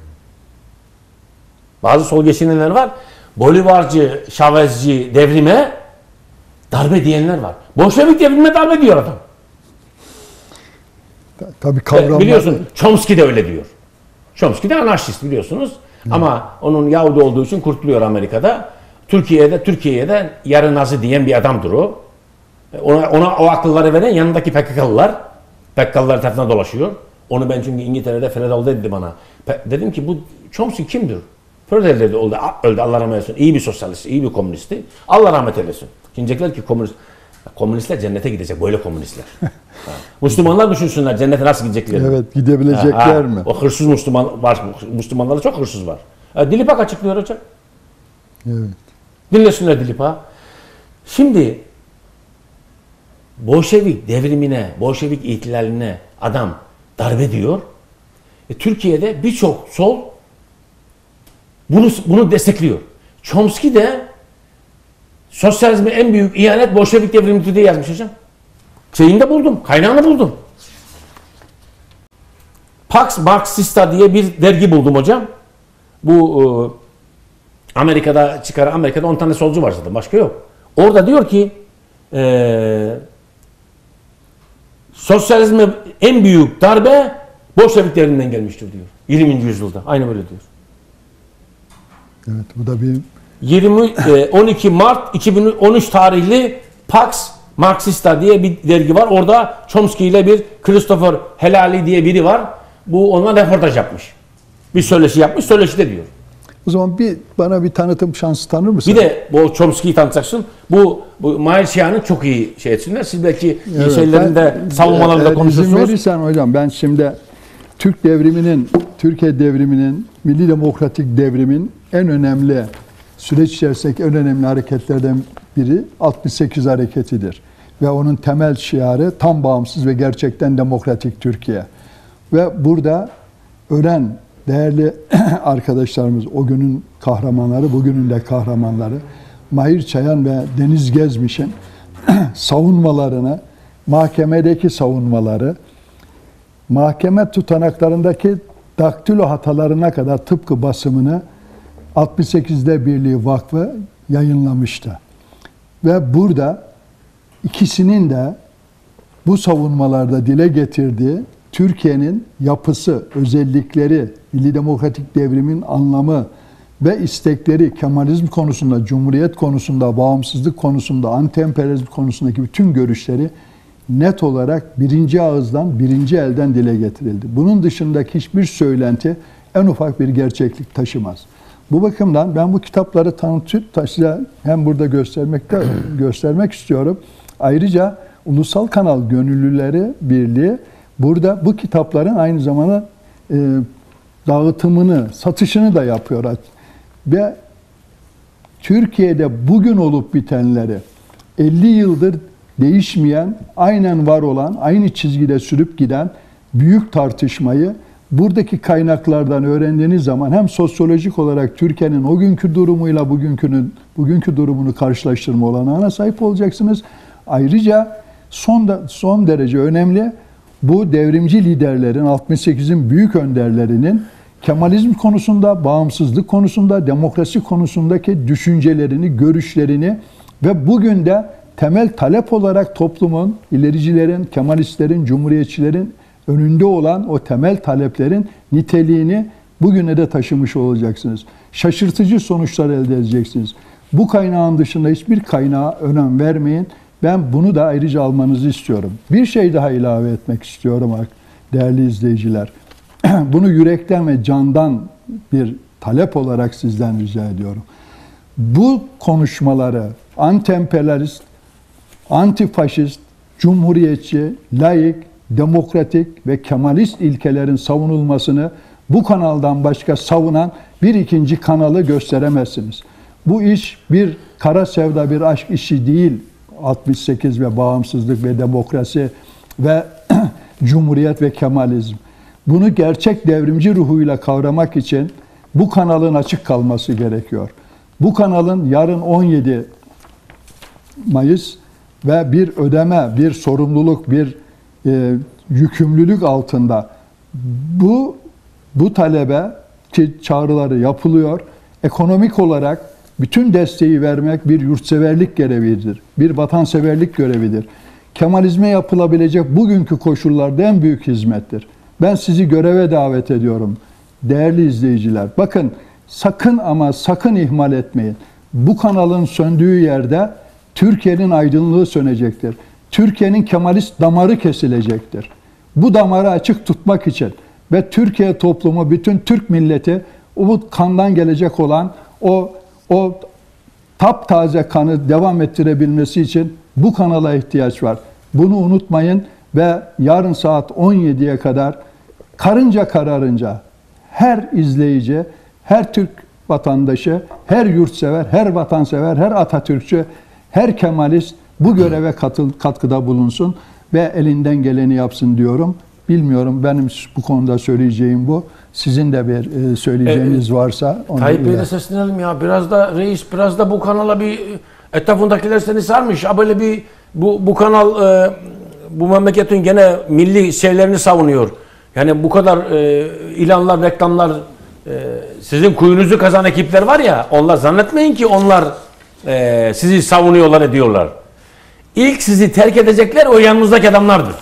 Bazı sol geçinenler var. Bolivarcı, Şavezci devrime darbe diyenler var. Bolşevik devrime darbe diyor adam. Tabii kavramlar. Biliyorsun Chomsky de öyle diyor. Chomsky de anarşist biliyorsunuz. Ama onun Yahudi olduğu için kurtuluyor Amerika'da. Türkiye'de yarı Nazi diyen bir adamdır o. Ona o akılları veren yanındaki PKK'lılar. PKK'lılar tarafından dolaşıyor. Onu ben çünkü İngiltere'de Federal dedi bana. Dedim ki bu Chomsky kimdir? Federal dedi öldü Allah rahmet eylesin. İyi bir sosyalist, iyi bir komünisti. Allah rahmet eylesin. Şimdi diyecekler ki komünistler cennete gidecek. Böyle komünistler. Müslümanlar düşünsünler cennete nasıl gidecekler. Evet, gidebilecekler mi? O hırsız Müslüman var. Müslümanlarda çok hırsız var. Dilipak açıklıyor hocam. Evet. Dinlesinler Dilipak'ı. Şimdi Bolşevik devrimine, Bolşevik ihtilaline adam darbe diyor. Türkiye'de birçok sol bunu destekliyor. Chomsky de sosyalizme en büyük ihanet Bolşevik devrimidir diye yazmış hocam. Şeyini buldum, kaynağını buldum. Pax Marxista diye bir dergi buldum hocam. Bu Amerika'da 10 tane solcu var zaten, başka yok. Orada diyor ki sosyalizme en büyük darbe Bolşevik devriminden gelmiştir diyor. 20. yüzyılda. Aynı böyle diyor. Evet, bu da bir 12 Mart 2013 tarihli Pax Marxista diye bir dergi var. Orada Chomsky ile bir Christopher Helali diye biri var. Bu onunla röportaj yapmış. Bir söyleşi yapmış, söyleşide diyor. O zaman bana bir tanıtım şansı tanır mısın? Bir de bu Chomsky'yi tanıtacaksın. Bu Mahir Çayan'ı çok iyi şey etsinler. Siz belki şeylerinde, savunmalarında konuşursunuz. İzin verirsen hocam, ben şimdi Türkiye devriminin, milli demokratik devrimin en önemli süreç içerisindeki en önemli hareketlerden biri 68 hareketidir. Ve onun temel şiarı tam bağımsız ve gerçekten demokratik Türkiye. Ve burada ölen değerli arkadaşlarımız, o günün kahramanları, bugünün de kahramanları, Mahir Çayan ve Deniz Gezmiş'in savunmalarını, mahkemedeki savunmaları, mahkeme tutanaklarındaki daktilo hatalarına kadar tıpkı basımını 68'de Birliği Vakfı yayınlamıştı. Ve burada ikisinin de bu savunmalarda dile getirdiği Türkiye'nin yapısı, özellikleri, milli demokratik devrimin anlamı ve istekleri Kemalizm konusunda, Cumhuriyet konusunda, bağımsızlık konusunda, anti-emperyalizm konusundaki bütün görüşleri net olarak birinci ağızdan, birinci elden dile getirildi. Bunun dışındaki hiçbir söylenti en ufak bir gerçeklik taşımaz. Bu bakımdan ben bu kitapları size hem burada göstermek istiyorum. Ayrıca Ulusal Kanal Gönüllüleri Birliği burada bu kitapların aynı zamanda dağıtımını, satışını da yapıyor. Ve Türkiye'de bugün olup bitenleri 50 yıldır değişmeyen, aynen var olan, aynı çizgide sürüp giden büyük tartışmayı buradaki kaynaklardan öğrendiğiniz zaman hem sosyolojik olarak Türkiye'nin o günkü durumuyla bugünkü durumunu karşılaştırma olanağına sahip olacaksınız. Ayrıca son derece önemli, bu devrimci liderlerin, 68'in büyük önderlerinin Kemalizm konusunda, bağımsızlık konusunda, demokrasi konusundaki düşüncelerini, görüşlerini ve bugün de temel talep olarak toplumun, ilericilerin, Kemalistlerin, Cumhuriyetçilerin önünde olan o temel taleplerin niteliğini bugüne de taşımış olacaksınız. Şaşırtıcı sonuçlar elde edeceksiniz. Bu kaynağın dışında hiçbir kaynağa önem vermeyin. Ben bunu da ayrıca almanızı istiyorum. Bir şey daha ilave etmek istiyorum değerli izleyiciler. Bunu yürekten ve candan bir talep olarak sizden rica ediyorum. Bu konuşmaları anti-emperyalist, antifaşist, cumhuriyetçi, laik, demokratik ve kemalist ilkelerin savunulmasını bu kanaldan başka savunan bir ikinci kanalı gösteremezsiniz. Bu iş bir kara sevda, bir aşk işi değil. 68 ve bağımsızlık ve demokrasi ve cumhuriyet ve kemalizm. Bunu gerçek devrimci ruhuyla kavramak için bu kanalın açık kalması gerekiyor. Bu kanalın yarın 17 Mayıs ve bir ödeme, bir sorumluluk, bir yükümlülük altında bu talebe ki çağrıları yapılıyor. Ekonomik olarak bütün desteği vermek bir yurtseverlik görevidir. Bir vatanseverlik görevidir. Kemalizme yapılabilecek bugünkü koşullarda en büyük hizmettir. Ben sizi göreve davet ediyorum. Değerli izleyiciler, bakın sakın ama sakın ihmal etmeyin. Bu kanalın söndüğü yerde Türkiye'nin aydınlığı sönecektir. Türkiye'nin Kemalist damarı kesilecektir. Bu damarı açık tutmak için ve Türkiye toplumu, bütün Türk milleti bu kandan gelecek olan o taptaze kanı devam ettirebilmesi için bu kanala ihtiyaç var. Bunu unutmayın ve yarın saat 17'ye kadar karınca kararınca her izleyici, her Türk vatandaşı, her yurtsever, her vatansever, her Atatürkçü, her Kemalist bu göreve katkıda bulunsun ve elinden geleni yapsın diyorum. Bilmiyorum, benim bu konuda söyleyeceğim bu. Sizin de bir söyleyeceğiniz varsa onu Tayyip Bey'e de seslenelim ya. Biraz da reis, biraz da bu kanala bir etrafındakiler seni sarmış. Ha böyle bir bu kanal bu memleketin gene milli şeylerini savunuyor. Yani bu kadar ilanlar, reklamlar sizin kuyunuzu kazan ekipler var ya, onlar zannetmeyin ki onlar sizi savunuyorlar, ediyorlar. İlk sizi terk edecekler o yanınızdaki adamlardır.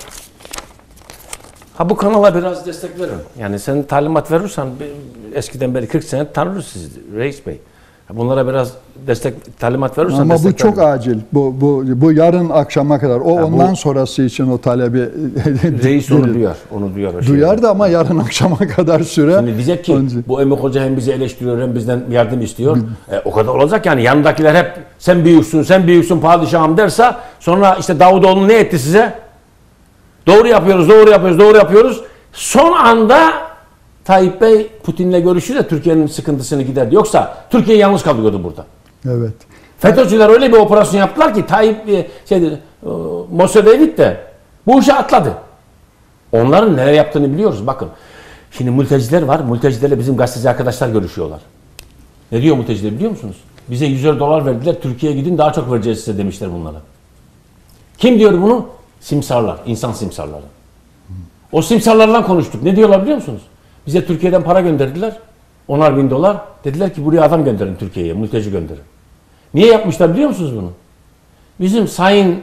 Ha bu kanala biraz destek verin. Yani sen talimat verirsen eskiden beri 40 sene tanırız sizi Reis Bey. Bunlara biraz destek talimat verirsen. Ama bu çok acil. Bu yarın akşama kadar. Ondan sonrası için o talebi Reis onu duyar. Onu duyar. Duyar da ama yarın akşama kadar süre. Şimdi diyecek ki bu Emre Hoca hem bizi eleştiriyor hem bizden yardım istiyor. O kadar olacak yani yanındakiler hep sen büyüksün padişahım derse sonra işte Davutoğlu ne etti size? Doğru yapıyoruz. Son anda Tayyip Bey Putin'le görüşür de Türkiye'nin sıkıntısını giderdi. Yoksa Türkiye yalnız kalıyordu burada. Evet. FETÖ'cüler öyle bir operasyon yaptılar ki Tayyip Mossadegh de bu işe atladı. Onların neler yaptığını biliyoruz. Bakın. Şimdi mülteciler var. Mültecilerle bizim gazeteci arkadaşlar görüşüyorlar. Ne diyor mülteciler biliyor musunuz? Bize $100 verdiler. Türkiye'ye gidin daha çok vereceğiz size demişler bunlara. Kim diyor bunu? Simsarlar. İnsan simsarları. O simsarlarla konuştuk. Ne diyorlar biliyor musunuz? Bize Türkiye'den para gönderdiler. $10.000. Dediler ki buraya adam gönderin Türkiye'ye. Mülteci gönderin. Niye yapmışlar biliyor musunuz bunu? Bizim sayın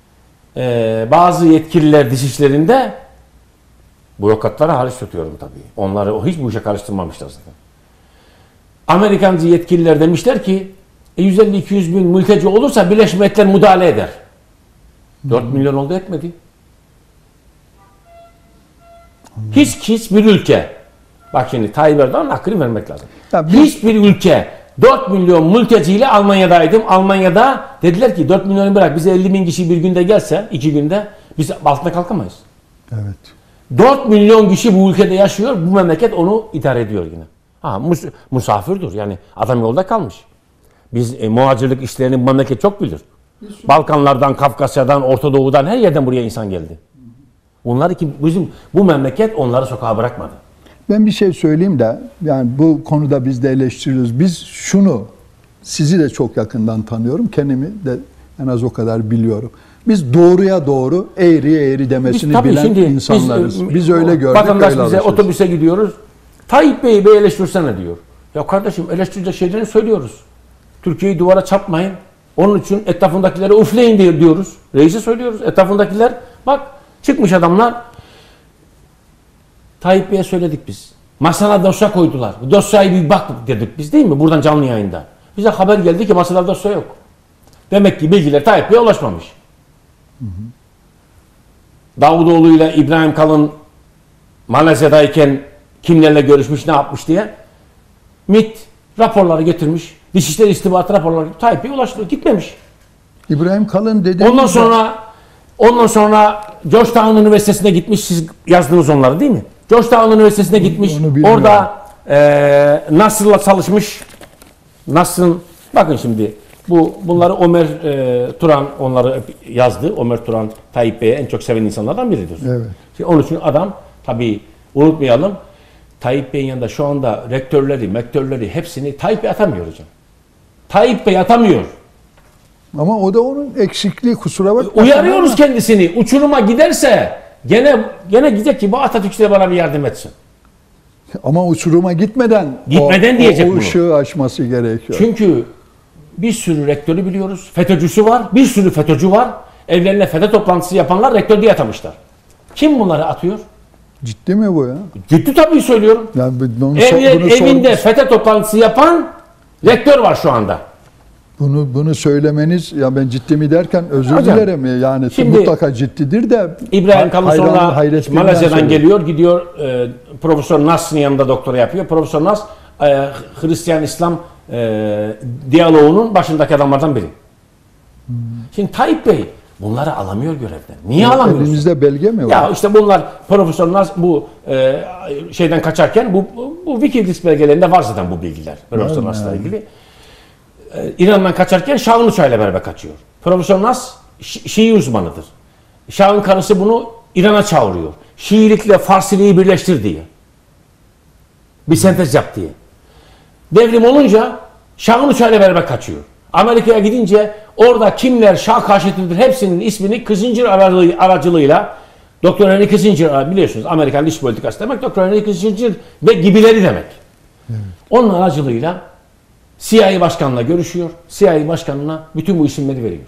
bazı yetkililer dışişlerinde bürokratlara hariç tutuyorum tabii. Onları hiç bu işe karıştırmamışlar zaten. Amerikancı yetkililer demişler ki 150-200 bin mülteci olursa Birleşmiş Milletler müdahale eder. 4 milyon oldu, etmedi. Hiçbir ülke, bak şimdi Tayyip Erdoğan'ın hakkını vermek lazım. Hiçbir ülke 4 milyon mülteciyle Almanya'daydım. Almanya'da dediler ki 4 milyonu bırak, bize 50 bin kişi bir günde gelse, 2 günde biz altında kalkamayız. Evet. 4 milyon kişi bu ülkede yaşıyor. Bu memleket onu idare ediyor yine. Ha, musafirdir. Yani adam yolda kalmış. Biz muhacirlik işlerini bu memleket çok bilir. Balkanlardan, Kafkasya'dan, Orta Doğu'dan her yerden buraya insan geldi. Onlar ki bizim bu memleket onları sokağa bırakmadı. Ben bir şey söyleyeyim de, yani bu konuda biz de eleştiriyoruz. Biz şunu, sizi de çok yakından tanıyorum, kendimi de en az o kadar biliyorum. Biz doğruya doğru, eğriye eğri demesini bilen insanlarız. Biz öyle gördük, vatandaş öyle bize alışırız. otobüse gidiyoruz. Tayyip Bey'i bir eleştirsene diyor. Ya kardeşim, eleştirecek şeylerini söylüyoruz. Türkiye'yi duvara çarpmayın. Onun için etrafındakilere üfleyin diyoruz. Reis'e söylüyoruz. Etrafındakiler bak çıkmış adamlar. Tayyip Bey'e söyledik biz. Masana dosya koydular. Bu dosyayı bir bak dedik biz, değil mi? Buradan canlı yayında. Bize haber geldi ki masada dosya yok. Demek ki bilgiler Tayyip Bey'e ulaşmamış. Davutoğlu ile İbrahim Kalın Malezya'dayken kimlerle görüşmüş, ne yapmış diye MİT raporları getirmiş. Dışişleri İstihbarat raporları Tayyip Bey'e ulaştı. Gitmemiş. İbrahim Kalın dedi. Ondan sonra Georgetown Üniversitesi'ne gitmiş. Siz yazdınız onları, değil mi? Georgetown Üniversitesi'ne gitmiş. Orada Nasr'la çalışmış. Nasr'ın, bakın şimdi bunları Ömer Turan onları yazdı. Ömer Turan Tayyip Bey'e en çok seven insanlardan biridir. Evet. Şimdi onun için adam, tabii unutmayalım, Tayyip Bey'in yanında şu anda rektörleri hepsini Tayyip Bey atamıyor hocam. Tayyip Bey atamıyor. Ama o da onun eksikliği, kusura bakma. Uyarıyoruz kendisini. Uçuruma giderse gene diyecek ki bu Atatürk'e bana bir yardım etsin. Ama uçuruma gitmeden diyecek o bunu. ışığı açması gerekiyor. Çünkü bir sürü rektörü biliyoruz. FETÖ'cüsü var. Bir sürü FETÖ'cü var. Evlerine FETÖ toplantısı yapanlar rektör diye atamışlar. Kim bunları atıyor? Ciddi mi bu ya? Ciddi tabii söylüyorum. Yani Evinde FETÖ toplantısı yapan rektör var şu anda. Bunu söylemeniz, ya ben ciddi mi derken özür Hocam, dilerim, yani şimdi mutlaka ciddidir de İbrahim Kalın sonra Malezya'dan geliyor. gidiyor Profesör Nasr'ın yanında doktora yapıyor. Profesör Nasr Hristiyan-İslam diyaloğunun başındaki adamlardan biri. Şimdi Tayyip Bey bunları alamıyor görevden. Niye alamıyor? Elinizde belge mi var? Ya işte bunlar Profesör Nasr bu şeyden kaçarken bu Wikileaks belgelerinde var zaten bu bilgiler. Profesör Nasr'la ilgili. İran'dan kaçarken Şah'ın uçağıyla beraber kaçıyor. Profesör Nas Şii uzmanıdır. Şah'ın karısı bunu İran'a çağırıyor. Şiilikle Farsiliği birleştir diye. Bir sentez yap diye. Devrim olunca Şah'ın uçağıyla beraber kaçıyor. Amerika'ya gidince orada kimler Şah karşıtıdır hepsinin ismini Kissinger aracılığıyla, Dr. Henry Kissinger, biliyorsunuz Amerikan dış politikası demek, Dr. Henry Kissinger ve gibileri demek. Evet. Onun aracılığıyla CIA başkanına görüşüyor. CIA başkanına bütün bu isimleri veriyor.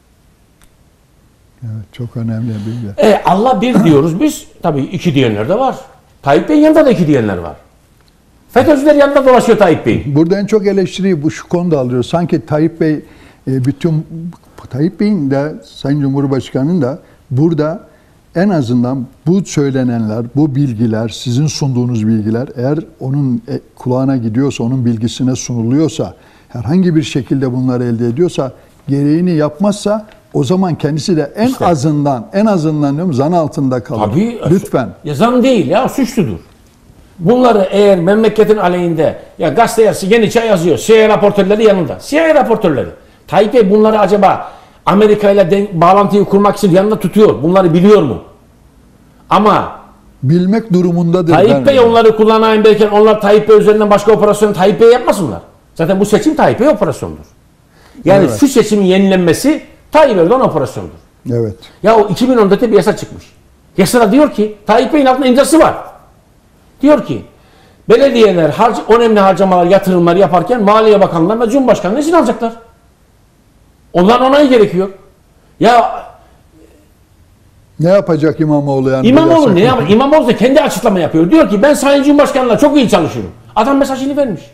Evet, çok önemli bilgi. Allah bir diyoruz biz. Tabii iki diyenler de var. Tayyip Bey'in yanında da iki diyenler var. FETÖ'cüler yanında dolaşıyor Tayyip Bey. Burada en çok eleştiriyi şu konuda alıyor. Sanki Tayyip Bey Tayyip Bey'in de Sayın Cumhurbaşkanı'nın da burada en azından bu söylenenler, bu bilgiler, sizin sunduğunuz bilgiler eğer onun kulağına gidiyorsa, onun bilgisine sunuluyorsa, herhangi bir şekilde bunları elde ediyorsa, gereğini yapmazsa o zaman kendisi de en azından diyorum, zan altında kalır. Tabii, lütfen. Ya zan değil ya, suçludur. Bunları eğer memleketin aleyhinde, ya gazete yazısı Yeniçay yazıyor, CIA raportörleri yanında. CIA raportörleri. Tayyip Bey bunları acaba Amerika ile bağlantıyı kurmak için yanında tutuyor. Bunları biliyor mu? Ama bilmek durumundadır. Tayyip Bey onları kullanayım derken onlar Tayyip Bey üzerinden başka operasyon Tayyip Bey yapmasınlar. Zaten bu seçim Tayyip Bey operasyondur. Yani şu seçimin yenilenmesi Tayyip Erdoğan operasyonudur. Evet. Ya o 2014'te bir yasa çıkmış. Yasada diyor ki Tayyip Bey'in altında imzası var. Diyor ki belediyeler önemli harcamalar, yatırımları yaparken Maliye Bakanlığı ve Cumhurbaşkanlığı izin alacaklar. Onların onayı gerekiyor. Ya ne yapacak İmamoğlu yani? İmamoğlu ne yapacak? İmamoğlu da kendi açıklama yapıyor. Diyor ki ben Sayın Cumhurbaşkanı'yla çok iyi çalışıyorum. Adam mesajını vermiş.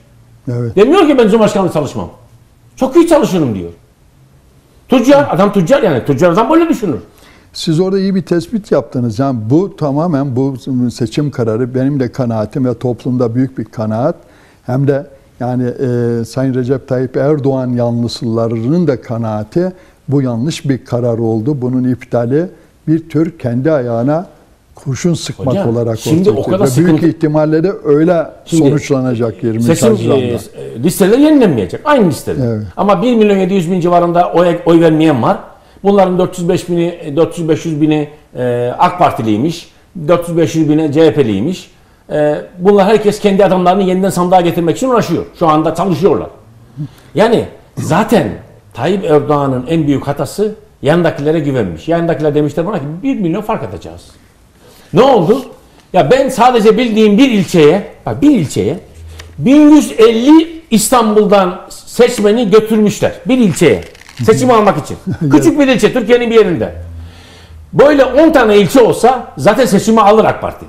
Evet. Demiyor ki ben Cumhurbaşkanlığı çalışmam. Çok iyi çalışırım diyor. Tüccar, adam tüccar yani. Tüccar adam böyle düşünür. Siz orada iyi bir tespit yaptınız. Yani bu tamamen bu seçim kararı benim de kanaatim ve toplumda büyük bir kanaat. Hem de yani Sayın Recep Tayyip Erdoğan yanlısılarının da kanaati bu yanlış bir karar oldu. Bunun iptali bir tür kendi ayağına kurşun sıkmak Hocam, olarak şimdi ortaya o kadar çıkıyor. Büyük sıkıntı- ihtimalle de öyle Şimdi sonuçlanacak 20 seçim Haziran'da. listeler yenilenmeyecek. Aynı listeler. Evet. Ama 1.700.000 civarında oy vermeyen var. Bunların 400-500 bini AK Partiliymiş. 400-500 bini CHP'liymiş. Bunlar herkes kendi adamlarını yeniden sandığa getirmek için uğraşıyor. Şu anda çalışıyorlar. Yani zaten Tayyip Erdoğan'ın en büyük hatası yanındakilere güvenmiş. Yanındakiler demişler bana ki 1 milyon fark atacağız. Ne oldu? Ya ben sadece bildiğim bir ilçeye, bak bir ilçeye 1150 İstanbul'dan seçmeni götürmüşler. Bir ilçeye. Seçimi almak için. Küçük bir ilçe, Türkiye'nin bir yerinde. Böyle 10 tane ilçe olsa zaten seçimi alır AK Parti.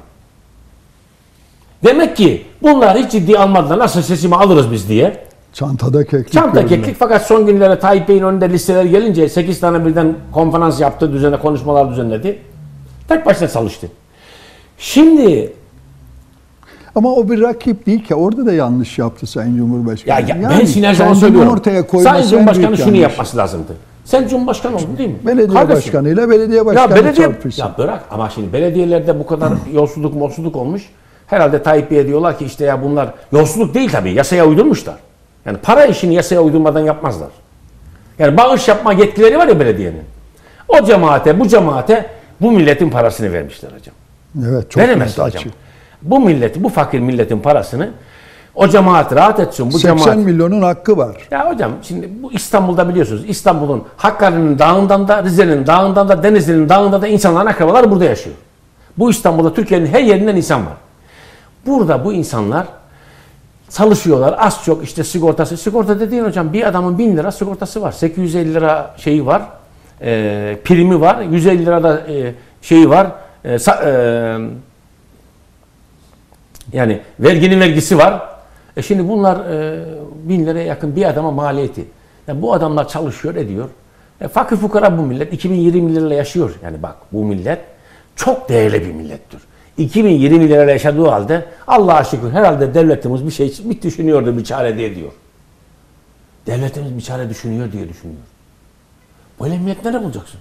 Demek ki bunlar hiç ciddi almadılar. Nasıl seçimi alırız biz diye. Çantada keklik. Çanta gördüler. keklik, fakat son günlere Tayyip Bey'in önünde listeler gelince 8 tane birden konferans yaptı, düzenle konuşmalar düzenledi. Tek başına çalıştı. Şimdi Ama o bir rakip değil ki. Orada da yanlış yaptı Sayın Cumhurbaşkanı. ben şimdi her zaman kendini söylüyorum. ortaya koyması Sayın en Cumhurbaşkanı büyük şunu yanlış. yapması lazımdı. Sen Cumhurbaşkanı oldun değil mi? Belediye Kardeşim, başkanıyla belediye başkanı çarpışsın. ya bırak ama şimdi belediyelerde bu kadar yolsuzluk olmuş. Herhalde Tayyip Bey'e diyorlar ki işte ya bunlar yolsuzluk değil tabii, yasaya uydurmuşlar. Yani para işini yasaya uydurmadan yapmazlar. Yani bağış yapma yetkileri var ya belediyenin. O cemaate, bu cemaate bu milletin parasını vermişler hocam. Evet, çok Veremez net, hocam. açık. Bu milleti, bu fakir milletin parasını o cemaat rahat etsin. Bu 80 cemaat. milyonun hakkı var. Ya hocam şimdi bu İstanbul'da biliyorsunuz. İstanbul'un Hakkari'nin dağından da, Rize'nin dağından da, Denizli'nin dağından da insanların akrabaları burada yaşıyor. Bu İstanbul'da Türkiye'nin her yerinden insan var. Burada bu insanlar çalışıyorlar. Az çok işte sigortası. Sigorta dediğin hocam bir adamın 1000 lira sigortası var. 850 lira şeyi var. Primi var. 150 lira da şeyi var. Yani verginin vergisi var. Şimdi bunlar 1000 liraya yakın bir adama maliyeti. Yani bu adamlar çalışıyor ediyor. Fakir fukara bu millet 2020 lirayla yaşıyor. Yani bak bu millet çok değerli bir millettir. 2020 lirayla yaşadığı halde Allah'a şükür herhalde devletimiz bir düşünüyordu, bir çare diye diyor. Devletimiz bir çare düşünüyor diye düşünüyor. Böyle millet nerede bulacaksın?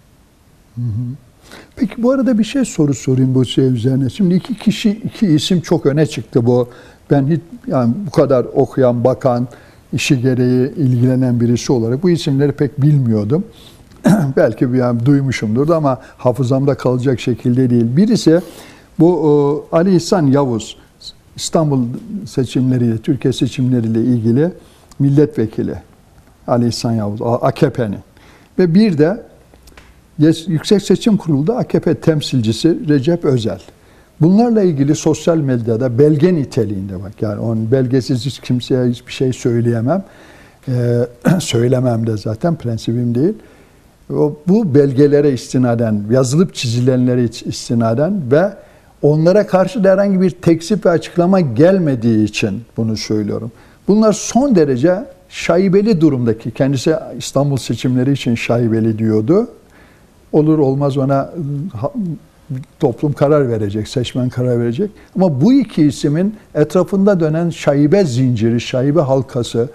Peki bu arada bir soru sorayım bu şey üzerine. Şimdi iki isim çok öne çıktı bu. Ben hiç yani bu kadar okuyan, bakan, işi gereği ilgilenen birisi olarak bu isimleri pek bilmiyordum. Belki bir yani duymuşumdur da ama hafızamda kalacak şekilde değil. Birisi bu Ali İhsan Yavuz, İstanbul seçimleriyle, Türkiye seçimleriyle ilgili milletvekili Ali İhsan Yavuz, AKP'nin. Ve bir de Yüksek Seçim Kurulu'da AKP temsilcisi Recep Özel. Bunlarla ilgili sosyal medyada belge niteliğinde bak yani onun belgesiz hiç kimseye hiçbir şey söyleyemem. Söylemem de zaten prensibim değil. Bu belgelere istinaden, yazılıp çizilenlere istinaden ve onlara karşı da herhangi bir tekzip ve açıklama gelmediği için bunu söylüyorum. Bunlar son derece şaibeli durumdaki, kendisi İstanbul seçimleri için şaibeli diyordu. Olur olmaz ona toplum karar verecek, seçmen karar verecek. Ama bu iki ismin etrafında dönen şaibe zinciri, şaibe halkası,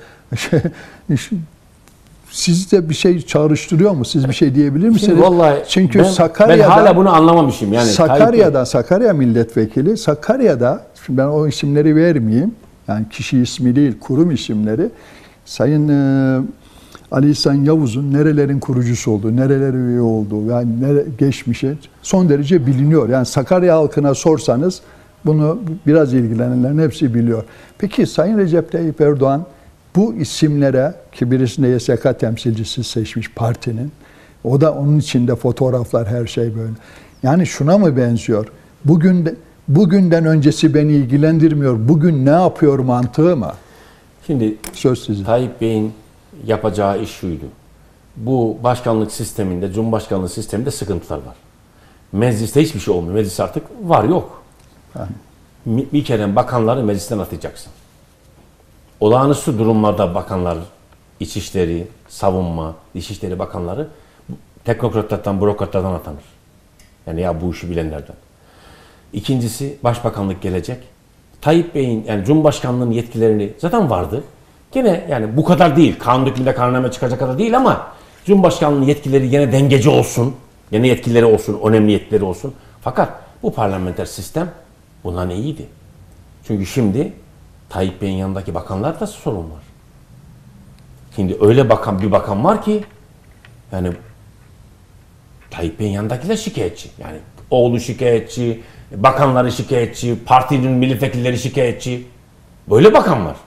sizde bir şey çağrıştırıyor mu? Siz bir şey diyebilir misiniz? Şimdi vallahi çünkü ben Sakarya'da, hala bunu anlamamışım. Yani Sakarya milletvekili, Sakarya'da, şimdi ben o isimleri vermeyeyim, yani kişi ismi değil, kurum isimleri, Sayın Ali İhsan Yavuz'un nerelerin kurucusu olduğu, nerelere üye olduğu, yani geçmişi son derece biliniyor. Yani Sakarya halkına sorsanız bunu biraz ilgilenenlerin hepsi biliyor. Peki Sayın Recep Tayyip Erdoğan bu isimlere, ki birisini YSK temsilcisi seçmiş partinin, o da onun içinde fotoğraflar, her şey böyle. Yani şuna mı benziyor? Bugünden öncesi beni ilgilendirmiyor, bugün ne yapıyor mantığı mı? Şimdi söz sizin. Tayyip Bey'in yapacağı iş şuydu. Bu başkanlık sisteminde, Cumhurbaşkanlığı sisteminde sıkıntılar var. Mecliste hiçbir şey olmuyor. Meclis artık var yok. Yani. Bir kere bakanları meclisten atacaksın. olağanüstü durumlarda bakanlar, İçişleri, Savunma, Dışişleri Bakanları teknokratlardan, bürokratlardan atanır. Yani ya bu işi bilenlerden. İkincisi Başbakanlık gelecek. Tayyip Bey'in yani Cumhurbaşkanlığının yetkilerini zaten vardı. Gene yani bu kadar değil. Kanun hükmünde kararname çıkacak kadar değil ama Cumhurbaşkanlığının yetkileri gene dengeci olsun. Gene yetkileri olsun, önemli yetkileri olsun. Fakat bu parlamenter sistem bundan iyiydi. Çünkü şimdi Tayyip Bey'in yanındaki bakanlar da sorun var. Şimdi öyle bir bakan var ki yani Tayyip Bey'in yanındakiler şikayetçi. Yani oğlu şikayetçi, bakanları şikayetçi, partinin milletvekilleri şikayetçi. Böyle bakan var.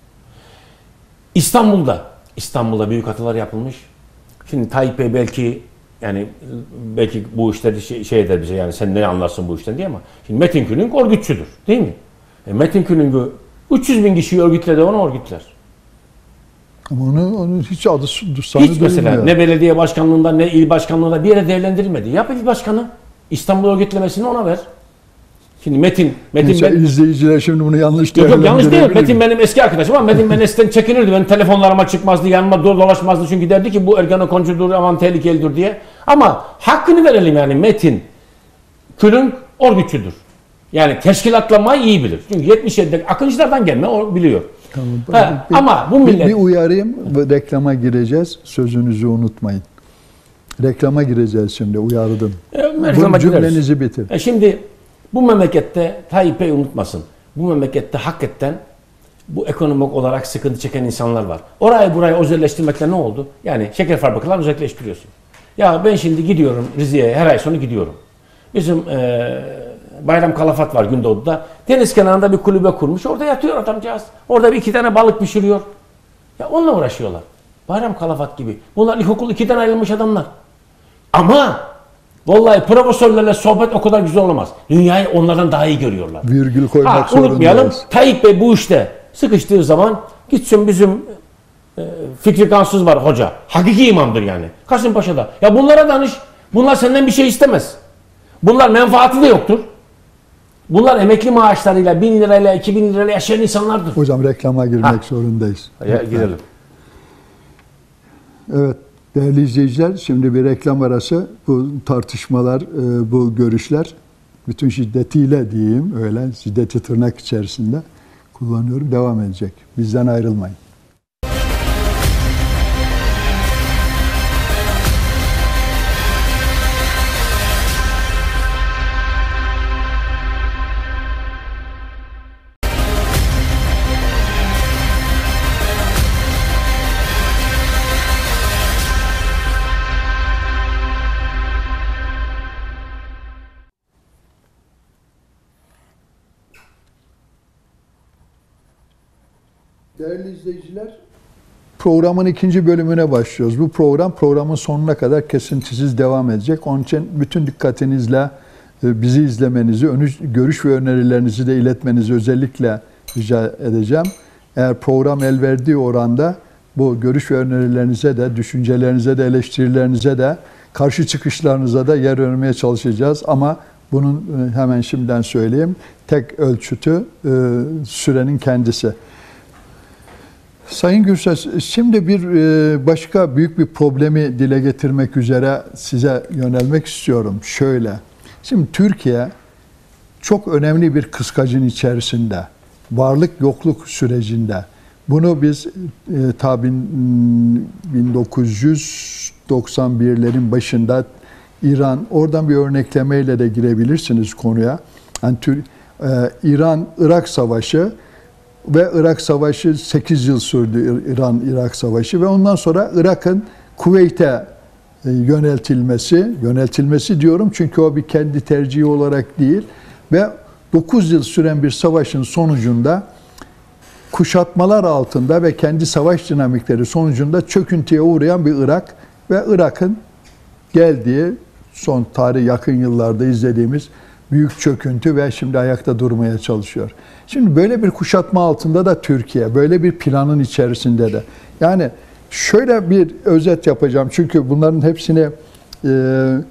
İstanbul'da büyük hatalar yapılmış. Şimdi Tayyip Bey belki bu işleri şey eder bize yani sen ne anlarsın bu işten diye ama şimdi Metin Külünk örgütçüdür değil mi? Metin Külünk'ü 300 bin kişiyi örgütledi onu örgütler. Ama onun hiç adı sanı Hiç mesela duyulmuyor. ne belediye başkanlığında ne il başkanlığında bir yere değerlendirilmedi. Yap il başkanı. İstanbul örgütlemesini ona ver. Şimdi Metin Neyse, izleyiciler şimdi bunu yanlış Yok yanlış değil. değerlendirebilir. Metin benim eski arkadaşım ama Metin ben eskiden çekinirdi. Benim telefonlarıma çıkmazdı, yanıma dolaşmazdı. Çünkü derdi ki bu Ergenekoncudur, aman tehlikelidir diye. Ama hakkını verelim yani Metin Külünk örgütçüdür. Yani teşkilatlamayı iyi bilir. Çünkü 77'de Akıncılardan gelme o biliyor. Tamam. Ama bu millet... Bir uyarayım ve reklama gireceğiz. Sözünüzü unutmayın. Reklama gireceğiz şimdi, uyardım. Bu cümlenizi bitir. Şimdi bu memlekette Tayyip Bey unutmasın. Bu memlekette hakikaten bu ekonomik olarak sıkıntı çeken insanlar var. Orayı burayı özelleştirmekle ne oldu? Yani şeker fabrikalarını özelleştiriyorsun. Ya ben şimdi gidiyorum Rize'ye, her ay sonu gidiyorum. Bizim Bayram Kalafat var Gündoğdu'da. Deniz kenarında bir kulübe kurmuş. Orada yatıyor adamcağız. Orada bir iki tane balık pişiriyor. Ya onunla uğraşıyorlar. Bayram Kalafat gibi. Bunlar ilkokul 2'den ayrılmış adamlar. Ama vallahi profesörlerle sohbet o kadar güzel olamaz. Dünyayı onlardan daha iyi görüyorlar. Virgül koymak unutmayalım. zorundayız. Tayyip Bey bu işte sıkıştığı zaman gitsin bizim Fikri Kansız var hoca. Hakiki imamdır yani. Kasımpaşa'da. Ya bunlara danış. Bunlar senden bir şey istemez. Bunlar menfaati de yoktur. Bunlar emekli maaşlarıyla 1000 lirayla 2000 lirayla yaşayan insanlardır. Hocam reklama girmek zorundayız. Girelim. Evet değerli izleyiciler, şimdi bir reklam arası. Bu tartışmalar, bu görüşler bütün şiddetiyle diyeyim, öyle şiddeti tırnak içerisinde kullanıyorum, devam edecek. Bizden ayrılmayın. Değerli izleyiciler, programın ikinci bölümüne başlıyoruz. Bu programın sonuna kadar kesintisiz devam edecek. Onun için bütün dikkatinizle bizi izlemenizi, görüş ve önerilerinizi de iletmenizi özellikle rica edeceğim. Eğer program el verdiği oranda bu görüş ve önerilerinize de, düşüncelerinize de, eleştirilerinize de, karşı çıkışlarınıza da yer vermeye çalışacağız. Ama bunun hemen şimdiden söyleyeyim, tek ölçütü sürenin kendisi. Sayın Gürses, şimdi bir başka büyük bir problemi dile getirmek üzere size yönelmek istiyorum. Şöyle, şimdi Türkiye çok önemli bir kıskacın içerisinde, varlık yokluk sürecinde. Bunu biz tabi 1991'lerin başında İran, oradan bir örneklemeyle de girebilirsiniz konuya. Yani İran-Irak Savaşı ve Irak Savaşı 8 yıl sürdü, İran-Irak Savaşı ve ondan sonra Irak'ın Kuveyt'e yöneltilmesi diyorum çünkü o bir kendi tercihi olarak değil ve 9 yıl süren bir savaşın sonucunda kuşatmalar altında ve kendi savaş dinamikleri sonucunda çöküntüye uğrayan bir Irak ve Irak'ın geldiği son tarih yakın yıllarda izlediğimiz büyük çöküntü ve şimdi ayakta durmaya çalışıyor. Şimdi böyle bir kuşatma altında da Türkiye, böyle bir planın içerisinde de. Yani şöyle bir özet yapacağım çünkü bunların hepsini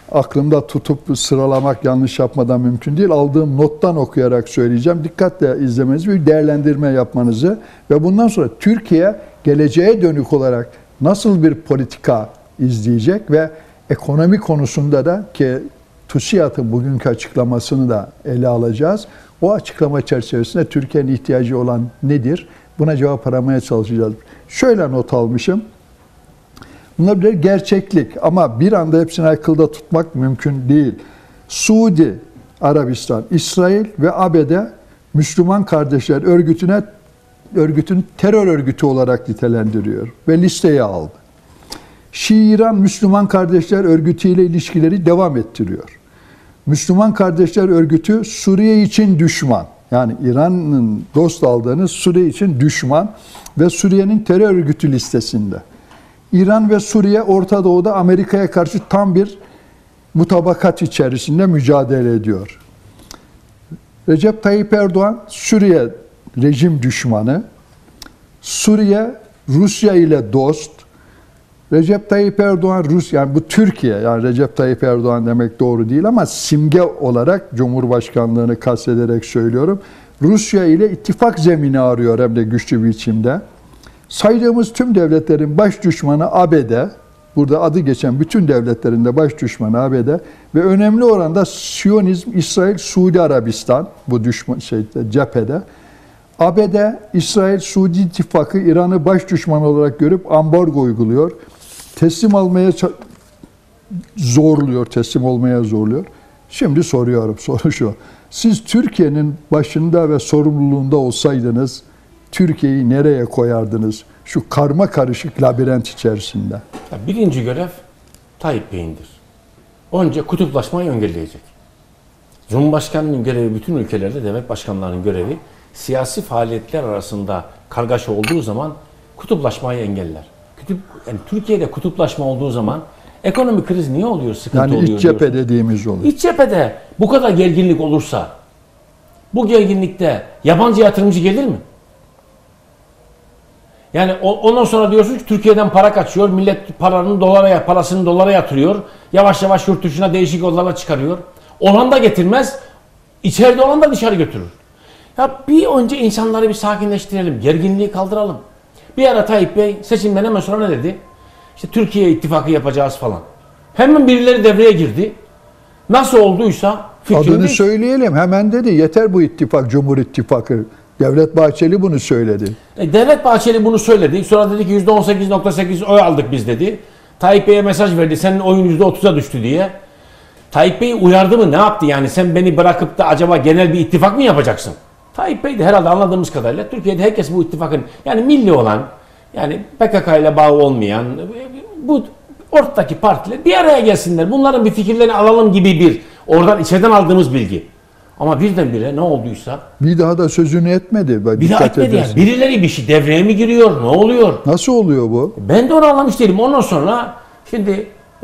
aklımda tutup sıralamak, yanlış yapmadan mümkün değil. Aldığım nottan okuyarak söyleyeceğim. Dikkatle izlemenizi, bir değerlendirme yapmanızı ve bundan sonra Türkiye geleceğe dönük olarak nasıl bir politika izleyecek ve ekonomi konusunda da, ki TÜSİAD'ın bugünkü açıklamasını da ele alacağız. O açıklama çerçevesinde Türkiye'nin ihtiyacı olan nedir? Buna cevap aramaya çalışacağız. Şöyle not almışım. Bunlar bir gerçeklik ama bir anda hepsini akılda tutmak mümkün değil. Suudi Arabistan, İsrail ve ABD Müslüman Kardeşler örgütünü terör örgütü olarak nitelendiriyor ve listeye aldı. Şii-İran Müslüman Kardeşler Örgütü ile ilişkileri devam ettiriyor. Müslüman Kardeşler Örgütü Suriye için düşman. Yani İran'ın dost aldığınız Suriye için düşman ve Suriye'nin terör örgütü listesinde. İran ve Suriye Orta Doğu'da Amerika'ya karşı tam bir mutabakat içerisinde mücadele ediyor. Recep Tayyip Erdoğan Suriye rejim düşmanı. Suriye Rusya ile dost. Recep Tayyip Erdoğan yani bu Türkiye, yani Recep Tayyip Erdoğan demek doğru değil ama simge olarak Cumhurbaşkanlığını kastederek söylüyorum. Rusya ile ittifak zemini arıyor hem de güçlü bir biçimde. Saydığımız tüm devletlerin baş düşmanı ABD, burada adı geçen bütün devletlerin de baş düşmanı ABD ve önemli oranda Siyonizm, İsrail, Suudi Arabistan bu düşman cephede. ABD, İsrail, Suudi ittifakı İran'ı baş düşman olarak görüp ambargo uyguluyor. Teslim olmaya zorluyor. Şimdi soruyorum, soru şu. Siz Türkiye'nin başında ve sorumluluğunda olsaydınız Türkiye'yi nereye koyardınız şu karma karışık labirent içerisinde? Birinci görev Tayyip Bey'indir. Önce kutuplaşmayı engelleyecek. Cumhurbaşkanının görevi, bütün ülkelerde devlet başkanlarının görevi, siyasi faaliyetler arasında kargaşa olduğu zaman kutuplaşmayı engeller. Yani Türkiye'de kutuplaşma olduğu zaman ekonomik kriz niye oluyor, sıkıntı oluyor? Yani iç cephe dediğimiz oluyor. İç cephede bu kadar gerginlik olursa, bu gerginlikte yabancı yatırımcı gelir mi? Yani ondan sonra diyorsunuz ki Türkiye'den para kaçıyor, millet parasını dolara yatırıyor, yavaş yavaş yurt dışına değişik yollarla çıkarıyor. Olan da getirmez, içeride olan da dışarı götürür. Ya bir önce insanları bir sakinleştirelim, gerginliği kaldıralım. Bir ara Tayyip Bey seçimden hemen sonra ne dedi? İşte Türkiye ittifakı yapacağız falan. Hemen birileri devreye girdi. Nasıl olduysa adını söyleyelim. Hemen dedi yeter bu ittifak, Cumhur İttifakı. Devlet Bahçeli bunu söyledi. Devlet Bahçeli bunu söyledi. Sonra dedi ki %18.8 oy aldık biz dedi. Tayyip Bey'e mesaj verdi. Senin oyun %30'a düştü diye. Tayyip Bey uyardı mı? Ne yaptı yani? Sen beni bırakıp da acaba genel bir ittifak mı yapacaksın? Tayyip Bey de herhalde anladığımız kadarıyla Türkiye'de herkes bu ittifakın, yani milli olan, yani PKK ile bağı olmayan bu ortadaki partiler bir araya gelsinler. Bunların bir fikirlerini alalım gibi bir oradan içeriden aldığımız bilgi. Ama birdenbire ne olduysa bir daha da sözünü etmedi. Bir daha etmedi yani. Birileri bir şey devreye mi giriyor? Ne oluyor? Nasıl oluyor bu? Ben de onu anlamış değilim. Ondan sonra şimdi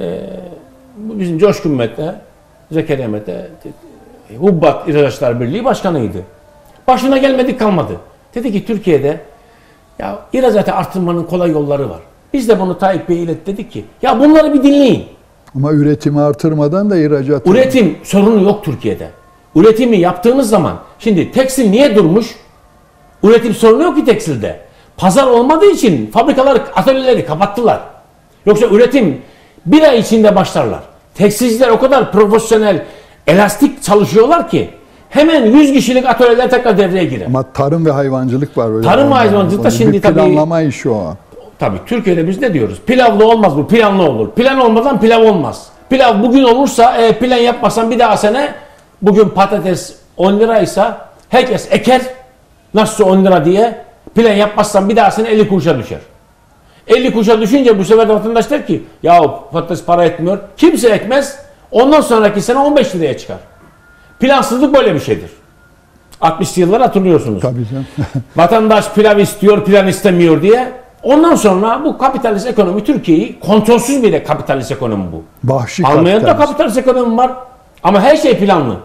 bizim Coşkun Mete, Zekeriya Mete Hubbat İhraçlar Birliği Başkanıydı. Başına gelmedik kalmadı. Dedi ki Türkiye'de ya ihracatı artırmanın kolay yolları var. Biz de bunu Tayyip Bey'e ilet dedik ki ya bunları bir dinleyin. Ama üretimi artırmadan da ihracat. Üretim sorunu yok Türkiye'de. Üretimi yaptığınız zaman şimdi tekstil niye durmuş? Üretim sorunu yok ki tekstilde. Pazar olmadığı için fabrikaları, atölyeleri kapattılar. Yoksa üretim bir ay içinde başlarlar. Tekstilciler o kadar profesyonel, elastik çalışıyorlar ki hemen 100 kişilik atölyeler tekrar devreye girer. Ama tarım ve hayvancılık var. Öyle tarım ve hayvancılıkta şimdi tabii planlama işi o. Tabii Türkiye'de biz ne diyoruz? Pilavlı olmaz bu, planlı olur. Plan olmadan pilav olmaz. Pilav bugün olursa plan yapmasan bir daha sene, bugün patates 10 liraysa herkes eker. Nasılsa 10 lira diye, plan yapmazsan bir daha sene 50 kuruşa düşer. 50 kuruşa düşünce bu sefer de vatandaş der ki ya patates para etmiyor. Kimse ekmez. Ondan sonraki sene 15 liraya çıkar. Plansızlık böyle bir şeydir. 60'lı yıllar hatırlıyorsunuz. Tabii canım. Vatandaş pilav istiyor, plan istemiyor diye. Ondan sonra bu kapitalist ekonomi Türkiye'yi, kontrolsüz bir de kapitalist ekonomi bu. Vahşi Almanya'da kapitalist ekonomi var ama her şey planlı.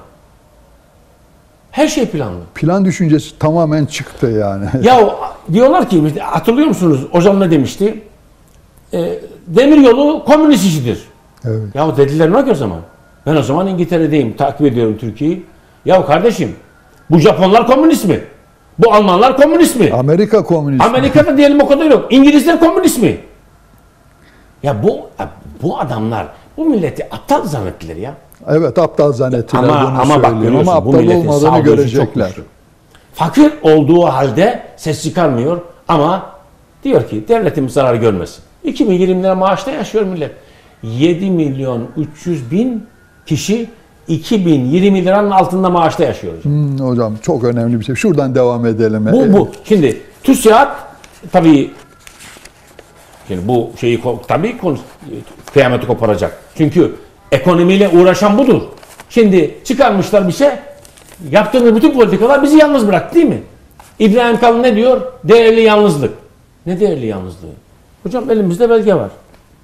Her şey planlı. Plan düşüncesi tamamen çıktı yani. Ya diyorlar ki, hatırlıyor musunuz? Hocam ne demişti? Demiryolu komünist işidir. Evet. Ya dediler ne ki o zaman? Ben o zaman İngiltere'deyim. Takip ediyorum Türkiye'yi. Ya kardeşim bu Japonlar komünist mi? Bu Almanlar komünist mi? Amerika komünist. Amerika'da diyelim o kadar yok. İngilizler komünist mi? Ya bu adamlar bu milleti aptal zannettiler ya. Evet, aptal zannettiler bunu Ama bak söyleyeyim. görüyorsun Ama bu aptal milletin olmadığını sağduyusu çok görecekler. güçlü. Fakir olduğu halde ses çıkarmıyor ama diyor ki devletim zarar görmesin. 2020 lira maaşta yaşıyor millet. 7 milyon 300 bin kişi 2020 liranın altında maaşta yaşıyor. Hocam çok önemli bir şey. Şuradan devam edelim. Bu. Şimdi TÜSİAD tabii şimdi bu şeyi tabii kıyameti koparacak. Çünkü ekonomiyle uğraşan budur. Şimdi çıkarmışlar bir şey. Yaptığımız bütün politikalar bizi yalnız bıraktı değil mi? İbrahim Kalın ne diyor? Değerli yalnızlık. Ne değerli yalnızlığı? Hocam elimizde belge var.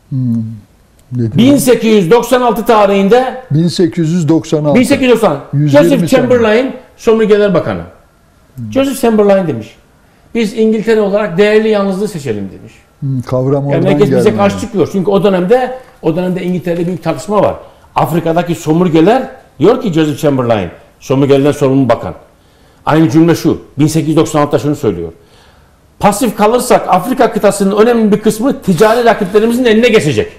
1896 tarihinde 1896. 1890 Joseph Chamberlain Sömürgeler Bakanı. Joseph Chamberlain demiş. Biz İngiltere olarak değerli yalnızlığı seçelim demiş. Kavram Yani oradan herkes bize gelmiyor. karşı çıkıyor. Çünkü o dönemde İngiltere'de büyük tartışma var. Afrika'daki sömürgeler diyor ki Joseph Chamberlain, sömürgelerden sorumlu bakan. Aynı cümle şu. 1896'da şunu söylüyor. Pasif kalırsak Afrika kıtasının önemli bir kısmı ticari rakiplerimizin eline geçecek.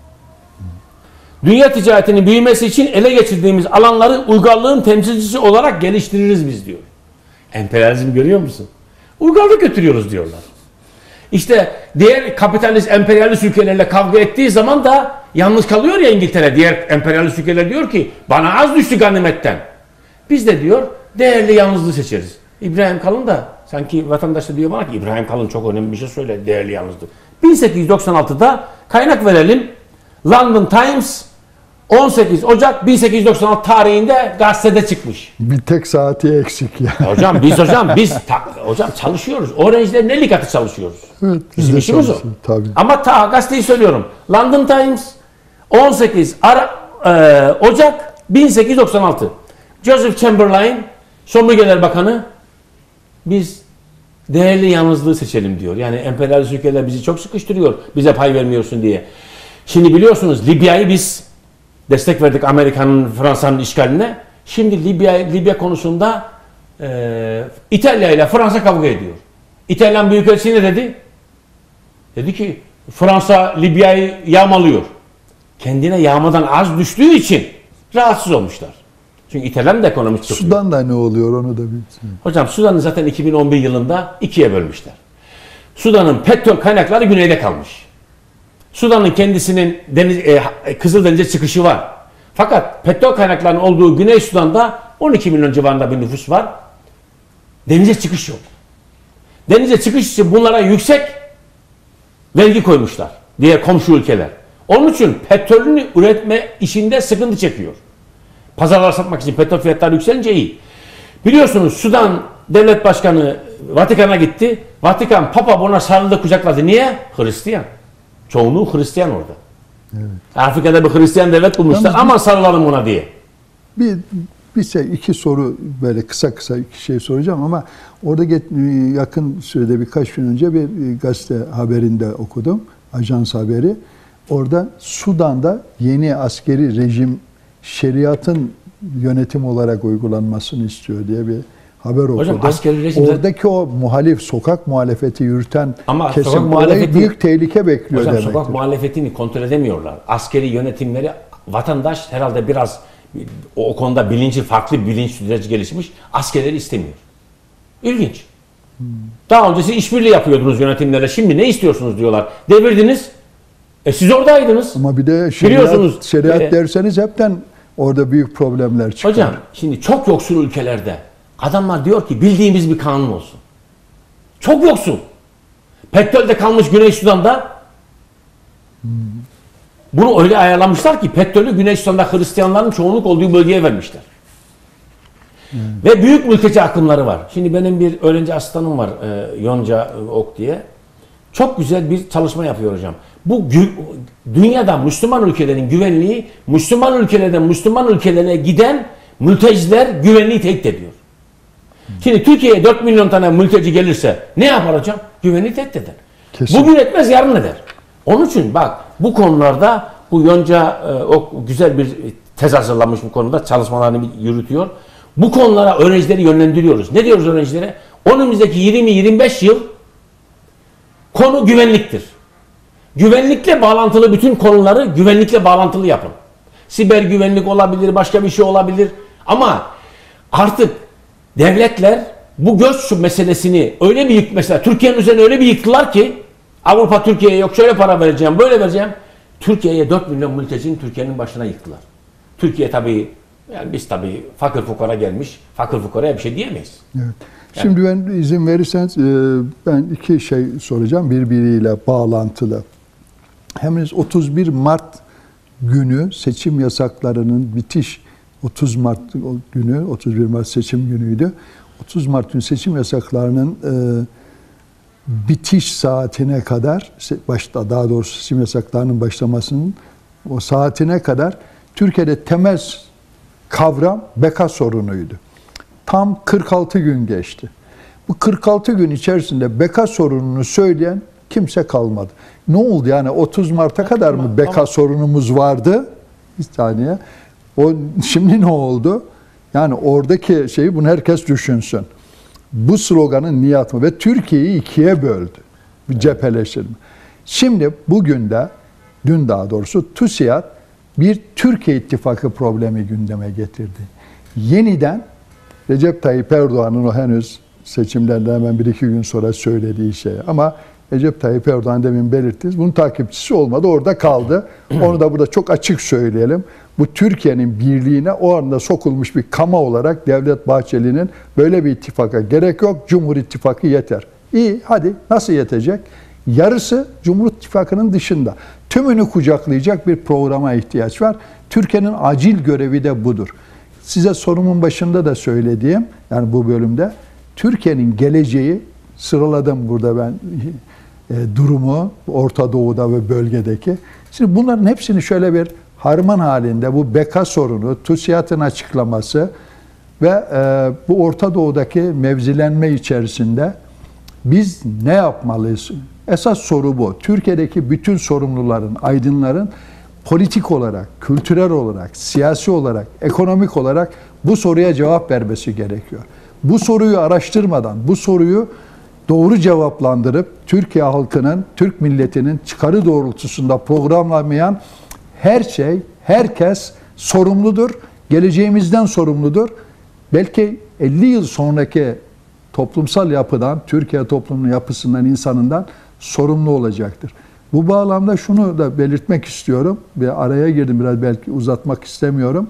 Dünya ticaretinin büyümesi için ele geçirdiğimiz alanları uygarlığın temsilcisi olarak geliştiririz biz diyor. Emperyalizm görüyor musun? Uygarlık götürüyoruz diyorlar. İşte diğer kapitalist emperyalist ülkelerle kavga ettiği zaman da yalnız kalıyor ya İngiltere. Diğer emperyalist ülkeler diyor ki bana az düştü ganimetten. Biz de diyor değerli yalnızlığı seçeriz. İbrahim Kalın da sanki vatandaş da diyor bana ki İbrahim Kalın çok önemli bir şey söyle değerli yalnızlık. 1896'da kaynak verelim. London Times 18 Ocak 1896 tarihinde gazetede çıkmış. Bir tek saati eksik ya. Hocam biz hocam çalışıyoruz. Öğrencilerin 50 katı çalışıyoruz. Evet, Bizim işimiz o. tabii. Ama gazeteyi söylüyorum. London Times 18 Ocak 1896. Joseph Chamberlain Sömürgeler Bakanı biz değerli yalnızlığı seçelim diyor. Yani emperyalist ülkeler bizi çok sıkıştırıyor. Bize pay vermiyorsun diye. Şimdi biliyorsunuz Libya'yı biz destek verdik Amerika'nın, Fransa'nın işgaline. Şimdi Libya konusunda İtalya ile Fransa kavga ediyor. İtalyan Büyükelçisi ne dedi? Dedi ki Fransa Libya'yı yağmalıyor. Kendine yağmadan az düştüğü için rahatsız olmuşlar. Çünkü İtalyan da ekonomist çok iyi. Sudan'da ne oluyor onu da bilsin. Hocam Sudan'ı zaten 2011 yılında ikiye bölmüşler. Sudan'ın petrol kaynakları güneyde kalmış. Sudan'ın kendisinin Kızıldeniz'e çıkışı var. Fakat petrol kaynaklarının olduğu Güney Sudan'da 12 milyon civarında bir nüfus var. Denize çıkış yok. Denize çıkış için bunlara yüksek vergi koymuşlar. Diğer komşu ülkeler. Onun için petrolünü üretme işinde sıkıntı çekiyor. Pazarlara satmak için petrol fiyatları yükselince iyi. Biliyorsunuz Sudan Devlet Başkanı Vatikan'a gitti. Vatikan Papa buna sarıldı, kucakladı. Niye? Hristiyan. Çoğunluğu Hristiyan orada. Evet. Afrika'da bir Hristiyan devlet bulmuşlar. Aman sarılalım ona diye. İki soru böyle kısa iki şey soracağım ama orada yakın sürede birkaç gün önce bir gazete haberinde okudum. Ajans haberi. Orada Sudan'da yeni askeri rejim şeriatın yönetim olarak uygulanmasını istiyor diye bir haber okudum. Hocam askeri rejim oradaki o sokak muhalefeti yürüten ama kesim büyük tehlike bekliyor hocam, demektir. sokak muhalefetini kontrol edemiyorlar. Askeri yönetimleri vatandaş herhalde biraz o konuda farklı bilinç süreci gelişmiş. Askerleri istemiyor. İlginç. Daha öncesi işbirliği yapıyordunuz yönetimlerle. Şimdi ne istiyorsunuz diyorlar. Devirdiniz. Siz oradaydınız. Ama bir de biliyorsunuz, şeriat derseniz hepten orada büyük problemler çıkar. Hocam şimdi çok yoksul ülkelerde adamlar diyor ki bildiğimiz bir kanun olsun. Çok yoksul. Petrolde kalmış Güney Sudan'da bunu öyle ayarlamışlar ki petrolü Güney Sudan'da Hristiyanların çoğunluk olduğu bölgeye vermişler. Ve büyük mülteci akımları var. Şimdi benim bir öğrenci asistanım var Yonca Ok diye. Çok güzel bir çalışma yapıyor hocam. Bu dünyada Müslüman ülkelerin güvenliği, Müslüman ülkelerden Müslüman ülkelere giden mülteciler güvenliği tehdit ediyor. Şimdi Türkiye'ye 4 milyon tane mülteci gelirse ne yapar hocam? Güvenliği tehdit eder. Kesin. Bugün etmez yarın eder. Onun için bak bu konularda bu Yonca Ok güzel bir tez hazırlamış bu konuda, çalışmalarını yürütüyor. Bu konulara öğrencileri yönlendiriyoruz. Ne diyoruz öğrencilere? Önümüzdeki 20-25 yıl konu güvenliktir. Güvenlikle bağlantılı bütün konuları güvenlikle bağlantılı yapın. Siber güvenlik olabilir, başka bir şey olabilir. Ama artık devletler bu göç meselesini öyle bir mesela Türkiye'nin üzerine öyle bir yıktılar ki Avrupa Türkiye'ye yok şöyle para vereceğim, böyle vereceğim. Türkiye'ye 4 milyon mültecinin Türkiye'nin başına yıktılar. Türkiye tabii, yani biz tabii fakir fukara gelmiş, fakir fukaraya bir şey diyemeyiz. Evet. Şimdi ben izin verirseniz ben iki şey soracağım birbiriyle bağlantılı. Hem 31 Mart günü seçim yasaklarının bitiş 30 Mart günü 31 Mart seçim günüydü. 30 Mart günü seçim yasaklarının bitiş saatine kadar daha doğrusu seçim yasaklarının başlamasının o saatine kadar Türkiye'de temel kavram beka sorunuydu. Tam 46 gün geçti. Bu 46 gün içerisinde beka sorununu söyleyen kimse kalmadı. Ne oldu yani 30 Mart'a kadar mı beka sorunumuz vardı? Bir saniye. Şimdi ne oldu? Yani oradaki şeyi bunu herkes düşünsün. Bu sloganın niyatı ve Türkiye'yi ikiye böldü. Bir cepheleştirme. Şimdi bugün de, dün daha doğrusu TÜSİAD bir Türkiye İttifakı problemi gündeme getirdi. Yeniden Recep Tayyip Erdoğan'ın o henüz seçimlerden hemen 1-2 gün sonra söylediği şey. Ama Recep Tayyip Erdoğan demin belirttiniz. Bunun takipçisi olmadı. Orada kaldı. Onu da burada çok açık söyleyelim. Bu Türkiye'nin birliğine o anda sokulmuş bir kama olarak Devlet Bahçeli'nin böyle bir ittifaka gerek yok. Cumhur İttifakı yeter. İyi hadi nasıl yetecek? Yarısı Cumhur İttifakı'nın dışında. Tümünü kucaklayacak bir programa ihtiyaç var. Türkiye'nin acil görevi de budur. Size sorumun başında da söylediğim, yani bu bölümde Türkiye'nin geleceği sıraladım burada ben durumu Orta Doğu'da ve bölgedeki. Şimdi bunların hepsini şöyle bir harman halinde bu beka sorunu, TÜSİAD'ın açıklaması ve bu Orta Doğu'daki mevzilenme içerisinde biz ne yapmalıyız? Esas soru bu. Türkiye'deki bütün sorumluların, aydınların politik olarak, kültürel olarak, siyasi olarak, ekonomik olarak bu soruya cevap vermesi gerekiyor. Bu soruyu araştırmadan, bu soruyu doğru cevaplandırıp Türkiye halkının, Türk milletinin çıkarı doğrultusunda programlamayan her şey, herkes sorumludur. Geleceğimizden sorumludur. Belki 50 yıl sonraki toplumsal yapıdan, Türkiye toplumunun yapısından, insanından sorumlu olacaktır. Bu bağlamda şunu da belirtmek istiyorum. Bir araya girdim biraz, belki uzatmak istemiyorum.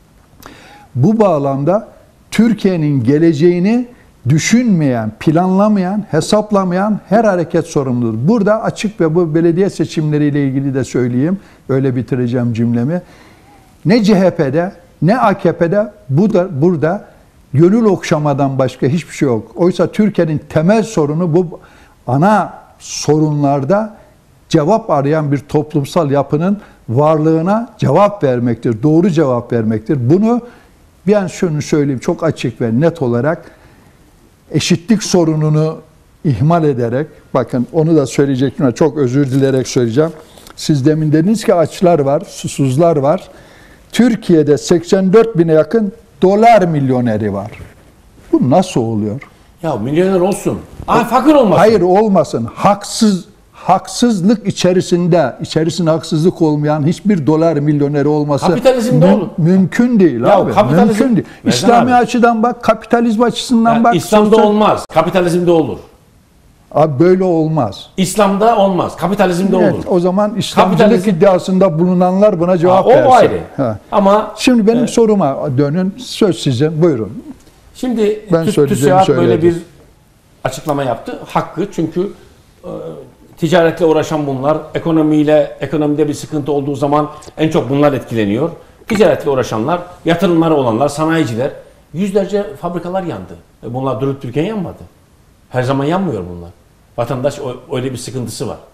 Bu bağlamda Türkiye'nin geleceğini düşünmeyen, planlamayan, hesaplamayan her hareket sorumludur. Burada açık ve bu belediye seçimleriyle ilgili de söyleyeyim. Öyle bitireceğim cümlemi. Ne CHP'de ne AKP'de burada gönül okşamadan başka hiçbir şey yok. Oysa Türkiye'nin temel sorunu bu ana sorunlarda cevap arayan bir toplumsal yapının varlığına cevap vermektir. Doğru cevap vermektir. Bunu ben şunu söyleyeyim çok açık ve net olarak, eşitlik sorununu ihmal ederek, bakın onu da söyleyecektim, çok özür dileyerek söyleyeceğim. Siz demin dediniz ki açlar var, susuzlar var. Türkiye'de 84 bine yakın dolar milyoneri var. Bu nasıl oluyor? Ya milyoner olsun. Fakir olmasın. Hayır olmasın. Haksızlık içerisinde haksızlık olmayan hiçbir dolar milyoneri olması kapitalizmde olur. Mümkün değil ya, abi. Mümkün değil. İslami açıdan bak, kapitalizm açısından bak. İslam'da olmaz, kapitalizmde olur. Abi böyle olmaz. İslam'da olmaz, kapitalizmde Evet, olur. o zaman İslamcılık iddiasında bulunanlar buna cevap versin. O ayrı. Ha. Ama şimdi benim soruma dönün. Söz sizin. Buyurun. Şimdi Ben TÜSİAD böyle bir açıklama yaptı. Hakkı, çünkü ticaretle uğraşan bunlar, ekonomide bir sıkıntı olduğu zaman en çok bunlar etkileniyor. Ticaretle uğraşanlar, yatırımları olanlar, sanayiciler, yüzlerce fabrikalar yandı. Bunlar durup dururken yanmadı. Her zaman yanmıyor bunlar. Vatandaş öyle bir sıkıntısı var.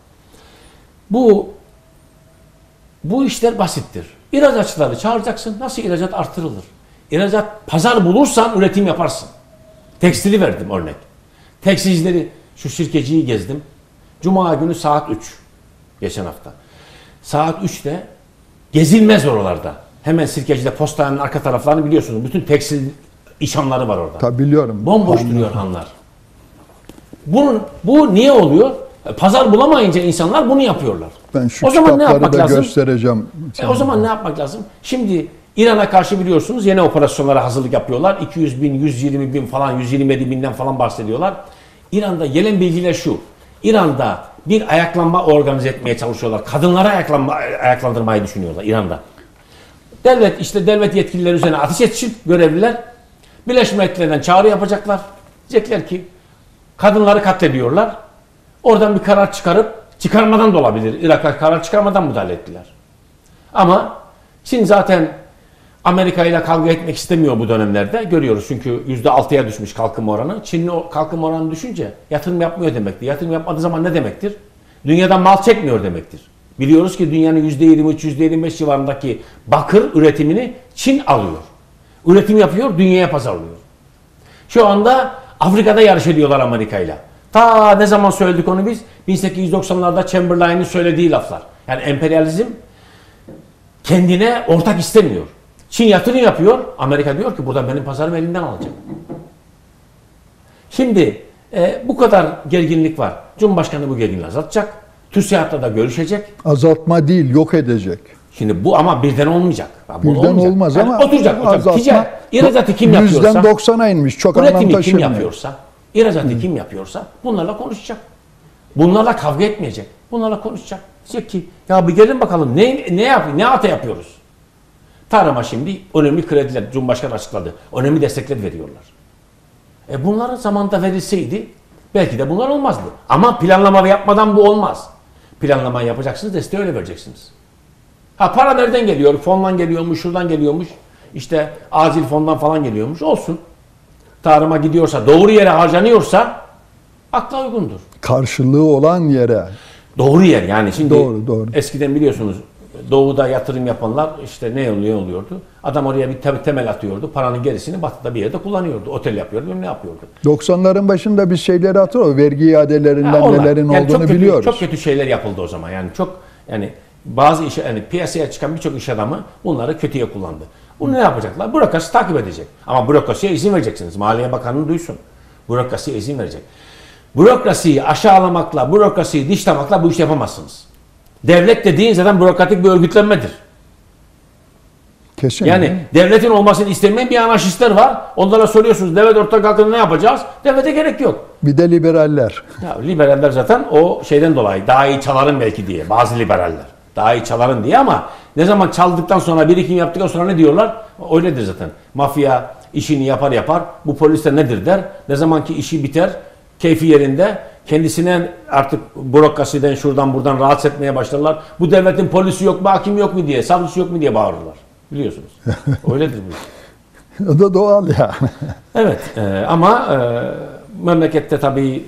Bu işler basittir. İhracatçıları çağıracaksın. Nasıl ihracat artırılır? İhracat, pazar bulursan üretim yaparsın. Tekstili verdim örnek. Tekstilcileri, şu şirkeciyi gezdim. Cuma günü saat 3. Geçen hafta. Saat 3'te gezilmez oralarda. Hemen Sirkeci'de postanenin arka taraflarını biliyorsunuz. Bütün tekstil işhanları var orada. Tabii biliyorum. Bomboş duruyor hanlar. Bu niye oluyor? Pazar bulamayınca insanlar bunu yapıyorlar. Ben şu o zaman ne kitapları yapmak da lazım? göstereceğim. O zaman ne yapmak lazım? Şimdi İran'a karşı biliyorsunuz yeni operasyonlara hazırlık yapıyorlar. 200 bin, 120 bin falan, 127 binden falan bahsediyorlar. İran'da gelen bilgiler şu. İran'da bir ayaklanma organize etmeye çalışıyorlar. Kadınlara ayaklandırmayı düşünüyorlar İran'da. Devlet yetkilileri üzerine ateş etsin görevliler. Birleşmiş Milletler'den çağrı yapacaklar. Diyecekler ki kadınları katlediyorlar. Oradan bir karar çıkarmadan da olabilir. Irak'a karar çıkarmadan müdahale ettiler. Ama Çin zaten Amerika ile kavga etmek istemiyor bu dönemlerde. Görüyoruz çünkü %6'ya düşmüş kalkınma oranı. Çin'in o kalkınma oranı düşünce yatırım yapmıyor demektir. Yatırım yapmadığı zaman ne demektir? Dünyadan mal çekmiyor demektir. Biliyoruz ki dünyanın %23, %25 civarındaki bakır üretimini Çin alıyor. Üretim yapıyor, dünyaya pazarlıyor. Şu anda Afrika'da yarış ediyorlar Amerika ile. Ta ne zaman söyledik onu biz? 1890'larda Chamberlain'in söylediği laflar. Yani emperyalizm kendine ortak istemiyor. Çin yatırım yapıyor. Amerika diyor ki buradan benim pazarım elinden alacak. Şimdi bu kadar gerginlik var. Cumhurbaşkanı bu gerginliği azaltacak. TÜSİAD'la da görüşecek. Azaltma değil, yok edecek. Şimdi bu ama birden olmayacak. Birden olmaz yani ama oturacak. azaltma İhracatı kim yapıyorsa, %90'a inmiş. Çok anlam üretimi kim taşımıyor. yapıyorsa, ihracatı kim yapıyorsa bunlarla konuşacak. Bunlarla kavga etmeyecek. Bunlarla konuşacak. Diyecek ki ya bir gelin bakalım ne hata yapıyoruz. Tarıma şimdi önemli krediler Cumhurbaşkanı açıkladı. Önemli destekler veriyorlar. Bunların zamanında verilseydi belki de bunlar olmazdı. Ama planlama yapmadan bu olmaz. Planlama yapacaksınız, desteği öyle vereceksiniz. Para nereden geliyor? Fondan geliyormuş, şuradan geliyormuş. İşte acil fondan falan geliyormuş. Olsun. Tarıma gidiyorsa, doğru yere harcanıyorsa akla uygundur. Karşılığı olan yere. Doğru yer yani. Şimdi doğru. Eskiden biliyorsunuz doğuda yatırım yapanlar işte ne oluyordu? Adam oraya bir temel atıyordu. Paranın gerisini batıda bir yerde kullanıyordu. Otel yapıyordu, ne yapıyordu? 90'ların başında biz şeyleri hatırlıyoruz. Vergi iadelerinden nelerin olduğunu biliyoruz. Çok kötü şeyler yapıldı o zaman. Yani bazı piyasaya çıkan birçok iş adamı bunları kötüye kullandı. Bunu ne yapacaklar? Bürokrasi takip edecek. Ama bürokrasiye izin vereceksiniz. Maliye Bakanı'nı duysun. Bürokrasiye izin verecek. Bürokrasiyi aşağılamakla, bürokrasiyi dışlamakla bu işi yapamazsınız. Devlet dediğin zaten bürokratik bir örgütlenmedir. Kesin. Yani devletin olmasını istemeyen bir anarşistler var. Onlara soruyorsunuz devlet ortak halkını ne yapacağız? Devlete gerek yok. Bir de liberaller. Ya, liberaller zaten o şeyden dolayı daha iyi çalarım belki diye bazı liberaller. Daha iyi çalarım diye ama ne zaman çaldıktan sonra birikim yaptıktan sonra ne diyorlar? Öyledir zaten. Mafya işini yapar. Bu polis de nedir der. Ne zamanki işi biter, keyfi yerinde kendisine artık bürokrasiden şuradan buradan rahatsız etmeye başlarlar. Bu devletin polisi yok mu, hakim yok mu diye, savcısı yok mu diye bağırırlar. Biliyorsunuz. Öyledir bu. O da doğal ya. Evet ama memlekette tabii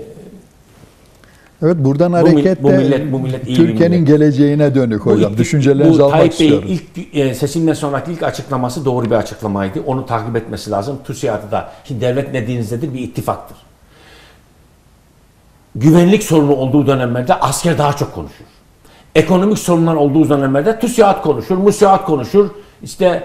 evet buradan hareketle bu millet iyi Türkiye'nin millet. geleceğine dönük hocam. Düşüncelerinizi almak Tayyip Bey'in istiyorum. ilk seçimden sonraki ilk açıklaması doğru bir açıklamaydı. Onu takip etmesi lazım. TÜSİAD'ı da. Şimdi devlet ne dinizdedir? Bir ittifaktır. Güvenlik sorunu olduğu dönemlerde asker daha çok konuşur. Ekonomik sorunlar olduğu dönemlerde TÜSİAD konuşur, MÜSİAD konuşur. İşte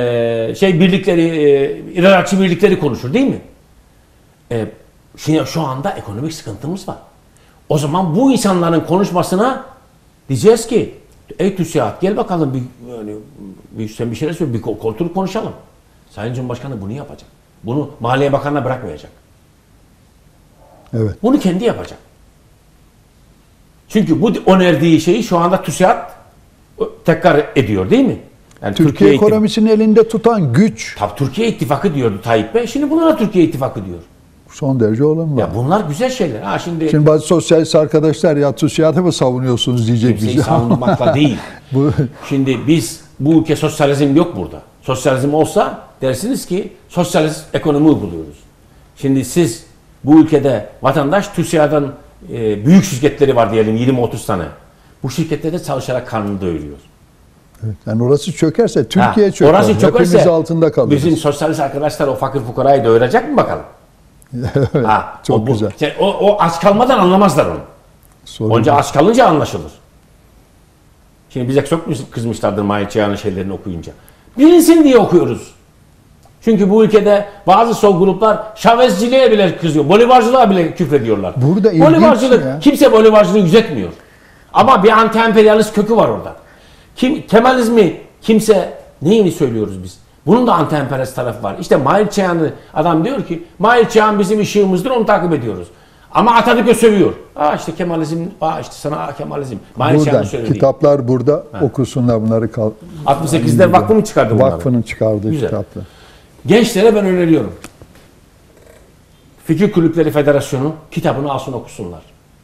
ihraççı birlikleri konuşur değil mi? Şimdi şu anda ekonomik sıkıntımız var. O zaman bu insanların konuşmasına diyeceğiz ki ey TÜSİAD gel bakalım sen bir şeyler söyle, bir oturup konuşalım. Sayın Cumhurbaşkanı bunu yapacak. Bunu Maliye Bakanı'na bırakmayacak. Evet. Bunu kendi yapacak. Çünkü bu önerdiği şeyi şu anda TÜSİAD tekrar ediyor değil mi? Yani Türkiye ekonomisinin elinde tutan güç. Tabii Türkiye İttifakı diyordu Tayyip Bey. Şimdi bunlara Türkiye İttifakı diyor. Son derece olumlu. Ya bunlar güzel şeyler. Şimdi bazı sosyalist arkadaşlar ya TÜSİAD'ı mı savunuyorsunuz diyecek kimseyi bize. savunmakla değil. Şimdi biz bu ülke sosyalizm yok burada. Sosyalizm olsa dersiniz ki sosyalist ekonomi uyguluyoruz. Şimdi siz bu ülkede vatandaş TÜSİAD'ın büyük şirketleri var diyelim 20-30 tane. Bu şirketlerde çalışarak karnını doyuruyor. Evet, yani orası çökerse Türkiye çöker. Orası çökerse hepimiz altında kalırız. bizim sosyalist arkadaşlar o fakir fukarayı doyuracak mı bakalım? Evet, çok güzel. O aç kalmadan anlamazlar onu. Sorun Önce yok. aç kalınca anlaşılır. Şimdi bize çok kızmışlardır Mahir Çağan'ın şeylerini okuyunca. Bilinsin diye okuyoruz. Çünkü bu ülkede bazı sol gruplar Chavezciliğe bile kızıyor. Bolivarcılığa bile küfrediyorlar. Burada ilginç Bolivarcılık, ya. kimse Bolivarcılığı yüceltmiyor. Ama bir anti-emperyalist kökü var orada. Kemalizmi kimse neyini söylüyoruz biz? Bunun da anti-emperyalist tarafı var. İşte Mahir Çağan'ı adam diyor ki Mahir Çağan bizim ışığımızdır, onu takip ediyoruz. Ama Atatürk'ü sövüyor. İşte Kemalizm, işte sana Kemalizm. Mahir Buradan, Çağan'ı söylediği. kitaplar burada, okusunlar bunları. 68'ler vakfı mı çıkardı bunları? Vakfının çıkardığı Güzel. kitaplar. Gençlere ben öneriyorum. Fikir Kulüpleri Federasyonu kitabını alsın okusunlar.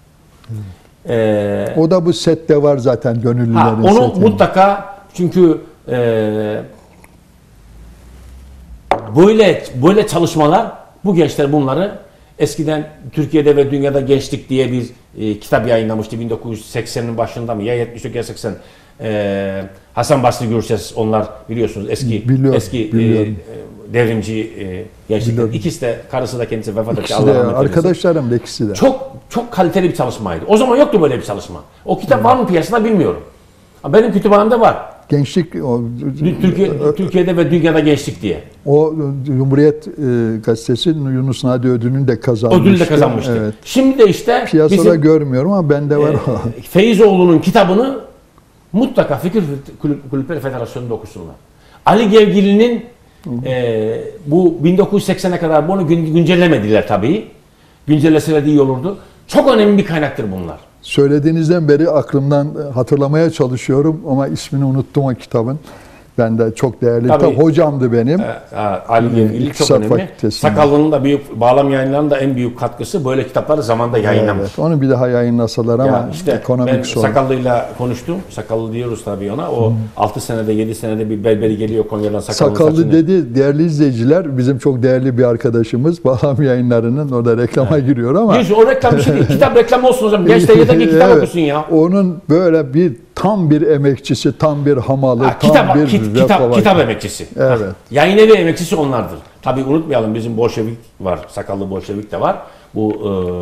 O da bu sette var zaten, gönüllülerin Onu setinde. mutlaka, çünkü böyle çalışmalar, bu gençler bunları eskiden Türkiye'de ve Dünyada Gençlik diye bir kitap yayınlamıştı 1980'in başında mı ya 70 ya 80. Hasan Basri Gürses, onlar biliyorsunuz eski Biliyorum. devrimci gençlik. Biliyorum. İkisi de, karısı da kendisi vefat etti. İkisi Allah de, rahmet eylesin. arkadaşlarım da ikisi de. Çok kaliteli bir çalışmaydı. O zaman yoktu böyle bir çalışma. O kitap var mı piyasada bilmiyorum. Ama benim kütüphanemde var. Gençlik, Türkiye'de ve Dünyada Gençlik diye. o Cumhuriyet Gazetesi Yunus Nadi ödülünü de kazanmıştı. Ödül de kazanmıştı. Evet. Şimdi de işte Piyasada bizim görmüyorum ama bende var. Feyzoğlu'nun kitabını mutlaka Fikir Kulüpleri Federasyonu'nda okusunlar. Ali Gevgili'nin bu 1980'e kadar bunu güncellemediler tabii. Güncelleseler iyi olurdu. Çok önemli bir kaynaktır bunlar. Söylediğinizden beri aklımdan hatırlamaya çalışıyorum ama ismini unuttum o kitabın. Ben de çok değerli Tabii. kitap. Hocamdı benim. Ali Gevgili çok İktisat önemli. Fakültesi'nde. Sakallı'nın da büyük, Bağlam Yayınları'nın da en büyük katkısı böyle kitapları zamanda yayınlamış. Evet, onu bir daha yayınlasalar ama Ya işte ekonomik ben sorun. Sakallı'yla konuştum. Sakallı diyoruz tabii ona. O 6 senede 7 senede bir berberi geliyor Konya'dan sakallı saçını. Dedi değerli izleyiciler, bizim çok değerli bir arkadaşımız Bağlam Yayınları'nın, orada reklama giriyor ama Neyse, o reklam bir şey değil. Kitap reklamı olsun hocam. Gençler yeter ki kitap okusun ya. Onun böyle tam bir emekçisi, tam bir hamalı, tam bir kitap emekçisi. Evet. Yayın evi emekçisi onlardır. Tabii unutmayalım, bizim Bolşevik var. Sakallı Bolşevik de var. Bu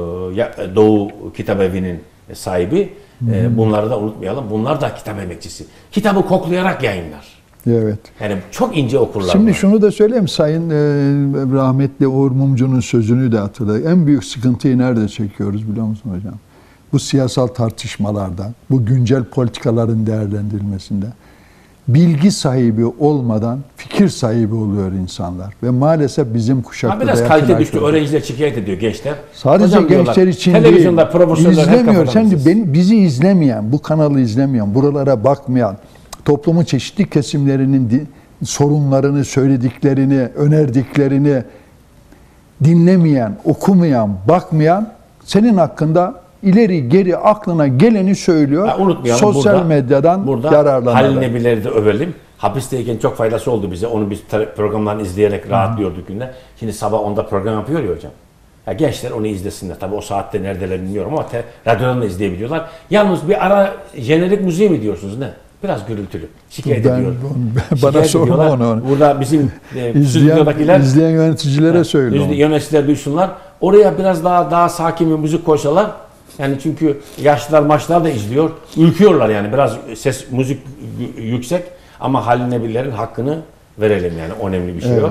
Doğu Kitap Evi'nin sahibi. Bunları da unutmayalım. Bunlar da kitap emekçisi. Kitabı koklayarak yayınlar. Evet. Yani çok ince okurlar. Şimdi bunlar. şunu da söyleyeyim, Sayın rahmetli Uğur Mumcu'nun sözünü de hatırlayın. En büyük sıkıntıyı nerede çekiyoruz biliyor musun hocam? Bu siyasal tartışmalarda, bu güncel politikaların değerlendirilmesinde bilgi sahibi olmadan fikir sahibi oluyor insanlar. Ve maalesef bizim kuşakta biraz kalite düştü. Öğrenciler şikayet ediyor, gençler. Sadece Hocam gençler diyorlar, için televizyonda değil, profesörler hep izlemiyor. kafadan Sen izlesin. de bizi izlemeyen, bu kanalı izlemeyen, buralara bakmayan, toplumun çeşitli kesimlerinin sorunlarını, söylediklerini, önerdiklerini dinlemeyen, okumayan, bakmayan, senin hakkında ileri geri aklına geleni söylüyor. Unutmayalım, Sosyal medyadan yararlanarak. Halil Nebileri de övelim. Hapisteyken çok faydası oldu bize. Onu biz programlarını izleyerek rahatlıyorduk günde. Şimdi sabah 10'da program yapıyor ya hocam. Ya gençler onu izlesinler. Tabii o saatte neredeler bilmiyorum ama radyodan da izleyebiliyorlar. Yalnız bir ara jenerik müziği mi diyorsunuz ne? Biraz gürültülü. Şikayet ediyor. Bana sorma onu. Burada bizim stüdyodakiler izleyen yöneticilere söylüyor. Yöneticiler duysunlar. Oraya biraz daha sakin bir müzik koysalar. Yani çünkü yaşlılar maçlar da izliyor. Ürküyorlar yani. Biraz müzik yüksek ama Halil Nebilerin hakkını verelim yani. Önemli bir şey Evet. yok.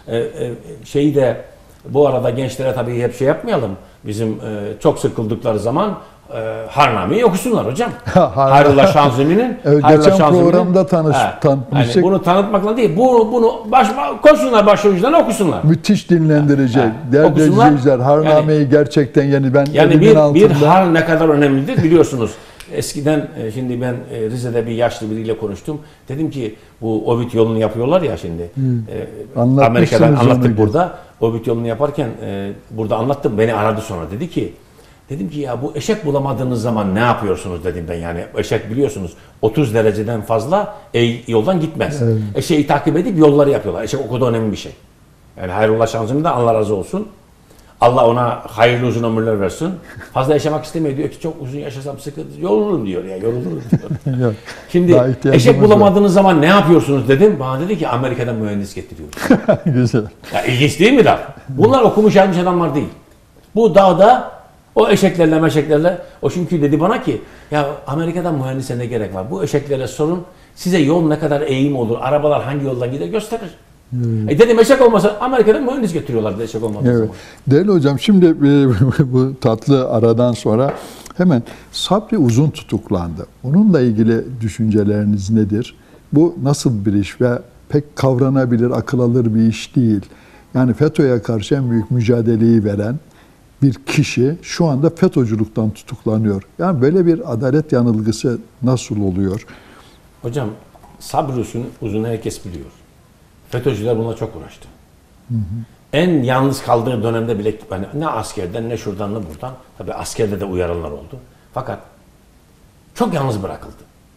Şeyi de bu arada gençlere tabii hep şey yapmayalım. Bizim çok sıkıldıkları zaman Harname'yi okusunlar hocam. Hayrullah Şanzeli'nin. Geçen programda tanıtmıştık. Yani bunu tanıtmakla değil. Bunu koysunlar başucularına okusunlar. Müthiş dinlendirecek. Değerli Okusunlar. izleyiciler, Harname'yi gerçekten ben yani elimin altında. bir har ne kadar önemlidir biliyorsunuz. Eskiden şimdi ben Rize'de bir yaşlı biriyle konuştum. Dedim ki bu Ovid yolunu yapıyorlar ya şimdi. Amerika'dan anlattık burada. Ovid yolunu yaparken burada anlattım. Beni aradı sonra. Dedim ki ya bu eşek bulamadığınız zaman ne yapıyorsunuz dedim ben. Yani eşek biliyorsunuz 30 dereceden fazla yoldan gitmez. Evet. Eşeği takip edip yolları yapıyorlar. Eşek o kadar önemli bir şey. Yani Hayrullah Şanzeli'den Allah razı olsun. Allah ona hayırlı uzun ömürler versin. Fazla yaşamak istemiyor. Diyor ki çok uzun yaşasam sıkıntı. Yorulurum diyor ya. Yorulurum diyor. Şimdi eşek bulamadığınız zaman ne yapıyorsunuz dedim. Bana dedi ki Amerika'dan mühendis getiriyoruz. Güzel. Ya ilginç değil mi laf? Bunlar okumuş yazmış adamlar değil. Bu dağda O eşeklerle meşeklerle, o çünkü dedi bana ki ya Amerika'dan mühendise ne gerek var? Bu eşeklere sorun, size yol ne kadar eğim olur, arabalar hangi yoldan gider gösterir. Dedim eşek olmasa Amerika'dan mühendis getiriyorlardı eşek olmadığı Evet. zaman. Değerli hocam, şimdi bu tatlı aradan sonra hemen Sabri Uzun tutuklandı. Onunla ilgili düşünceleriniz nedir? Bu nasıl bir iş ve pek kavranabilir, akıl alır bir iş değil. Yani FETÖ'ye karşı en büyük mücadeleyi veren bir kişi şu anda FETÖ'cülükten tutuklanıyor. Yani böyle bir adalet yanılgısı nasıl oluyor? Hocam Sabri Uzun'u herkes biliyor. FETÖ'cüler buna çok uğraştı. En yalnız kaldığı dönemde bile hani ne askerden ne şuradan ne buradan, tabii askerde de uyaranlar oldu. Fakat çok yalnız bırakıldı.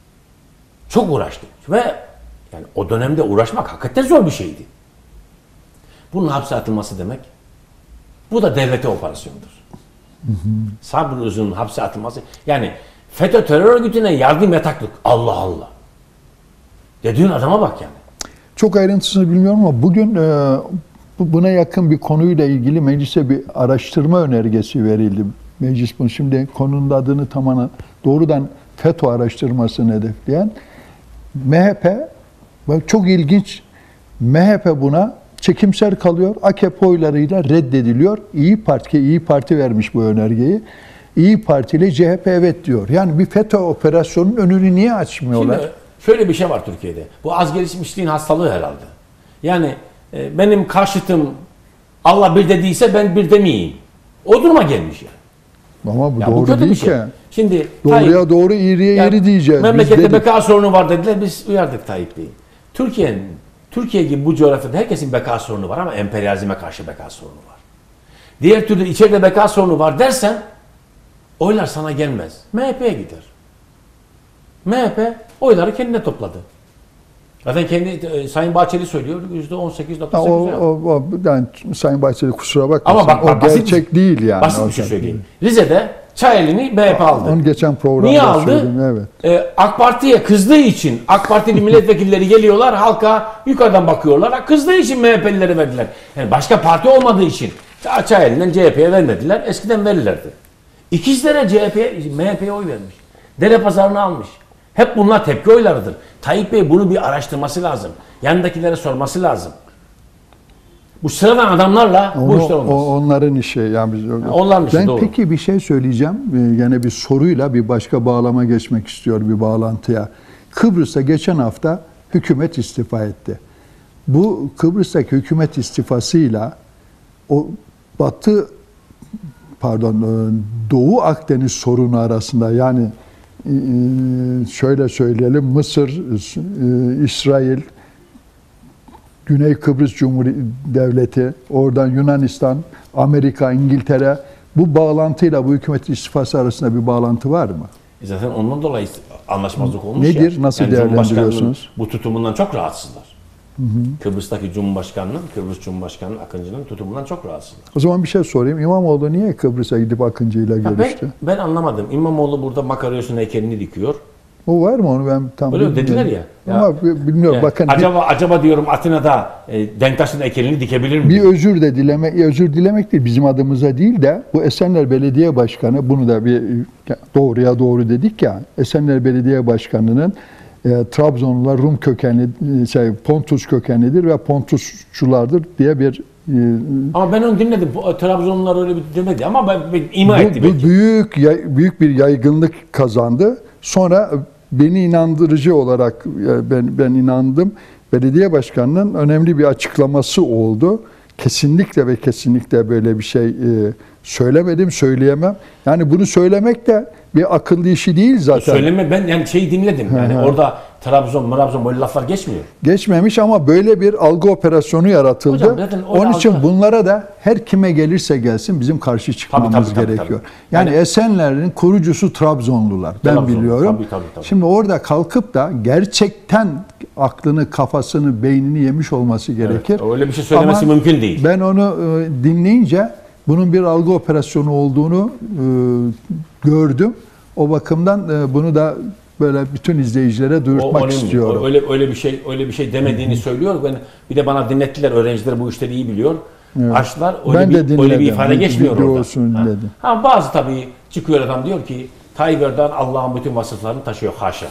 Çok uğraştı ve yani o dönemde uğraşmak hakikaten zor bir şeydi. Bunun hapse atılması demek, bu da devlete operasyondur. Sabri Uzun'un hapse atılması, yani FETÖ terör örgütüne yardım yataklık. Allah Allah. Dediğin adama bak yani. Çok ayrıntısını bilmiyorum ama bugün buna yakın bir konuyla ilgili meclise bir araştırma önergesi verildi. Meclis bunu şimdi konunun adını tamamen doğrudan FETÖ araştırmasını hedefleyen MHP, bak çok ilginç, MHP buna çekimser kalıyor. AKP oylarıyla reddediliyor. İyi Parti vermiş bu önergeyi. İyi Parti ile CHP evet diyor. Yani bir FETÖ operasyonunun önünü niye açmıyorlar? Şimdi şöyle bir şey var Türkiye'de. Bu az gelişmişliğin hastalığı herhalde. Yani benim karşıtım Allah bir dediyse ben bir demeyeyim. O duruma gelmiş yani. Ama bu Ya doğru kötü değil bir şey. ki. Şimdi Doğruya doğru, iğriye yani iğri diyeceğiz. memlekette beka sorunu var dediler. Biz uyardık Tayyip Bey'i. Türkiye gibi bu coğrafyada herkesin beka sorunu var ama emperyalizme karşı beka sorunu var. Diğer türlü içeride beka sorunu var dersen oylar sana gelmez. MHP'ye gider. MHP oyları kendine topladı. Zaten Sayın Bahçeli söylüyor %18.8. Yani Sayın Bahçeli kusura bakmasın. Ama bak, o basit gerçek değil yani. Basit bir şey söyleyeyim. Rize'de Çayeli'ni MHP aldı. Onu geçen programda Niye aldı? söyledim, evet. AK Parti'ye kızdığı için, AK Partili milletvekilleri geliyorlar, halka yukarıdan bakıyorlar. Kızdığı için MHP'lileri verdiler. Yani başka parti olmadığı için Çayeli'nden CHP'ye vermediler. Eskiden verirlerdi. İkizlere MHP'ye oy vermiş. Derepazarı'nı almış. Hep bunlar tepki oylarıdır. Tayyip Bey bunu bir araştırması lazım. Yanındakilere sorması lazım. Bu sıradan adamlarla bu işler olmaz. Onların işi. Yani biz, onların işi, ben doğru. peki bir şey söyleyeceğim. Yine bir soruyla bir başka bağlama geçmek istiyorum, bir bağlantıya. Kıbrıs'ta geçen hafta hükümet istifa etti. Bu Kıbrıs'taki hükümet istifasıyla o Doğu Akdeniz sorunu arasında, yani şöyle söyleyelim, Mısır, İsrail, Güney Kıbrıs Cumhuriyeti Devleti, oradan Yunanistan, Amerika, İngiltere, bu bağlantıyla bu hükümet istifası arasında bir bağlantı var mı? Zaten ondan dolayı anlaşmazlık olmuş. Nedir? Ya. Nasıl yani değerlendiriyorsunuz? Bu tutumundan çok rahatsızlar. Kıbrıs'taki Kıbrıs Cumhurbaşkanı'nın Akıncı'nın tutumundan çok rahatsızlar. O zaman bir şey sorayım. İmamoğlu niye Kıbrıs'a gidip Akıncı'yla görüştü? Ben anlamadım. İmamoğlu burada Makaryos'un heykelini dikiyor. O var mı, onu ben tam Öyle bilmiyorum. dediler ya. Ama bilmiyorum. Yani Bakın acaba diyorum Atina'da Denktaş'ın heykelini dikebilir mi? bir özür dilemek değil, bizim adımıza değil de bu Esenler Belediye Başkanı, bunu da bir doğruya doğru dedik ya, Esenler Belediye Başkanı'nın Trabzonlular Rum kökenli, Pontus kökenlidir ve Pontusçulardır diye bir ama ben onu dinledim. Trabzonlular öyle bir demedi ama ben ima etti belki. büyük bir yaygınlık kazandı. Sonra beni inandırıcı olarak ben inandım. Belediye başkanının önemli bir açıklaması oldu. Kesinlikle ve kesinlikle böyle bir şey söylemedim, söyleyemem. Yani bunu söylemek de bir akıllı işi değil zaten. Ben yani şeyi dinledim. Yani orada Trabzon böyle laflar geçmiyor. Geçmemiş ama böyle bir algı operasyonu yaratıldı. Hocam, zaten onun için bunlara da her kime gelirse gelsin bizim karşı çıkmamız gerekiyor. Yani Esenler'in kurucusu Trabzonlular. Ben biliyorum. Tabii. Şimdi orada kalkıp da gerçekten aklını, kafasını, beynini yemiş olması gerekir. Evet, öyle bir şey söylemesi mümkün değil. Ben onu dinleyince bunun bir algı operasyonu olduğunu gördüm. O bakımdan bunu da böyle bütün izleyicilere duyurtmak istiyorum. Öyle bir şey demediğini söylüyor. Bir de bana dinlettiler, öğrenciler bu işleri iyi biliyor. Evet. Açtılar. Ben de Öyle bir dinledim. ifade geçmiyor orada. Videosunu dinledim. Bazı tabii çıkıyor adam diyor ki Tayyip Erdoğan Allah'ın bütün vasıflarını taşıyor. Haşa.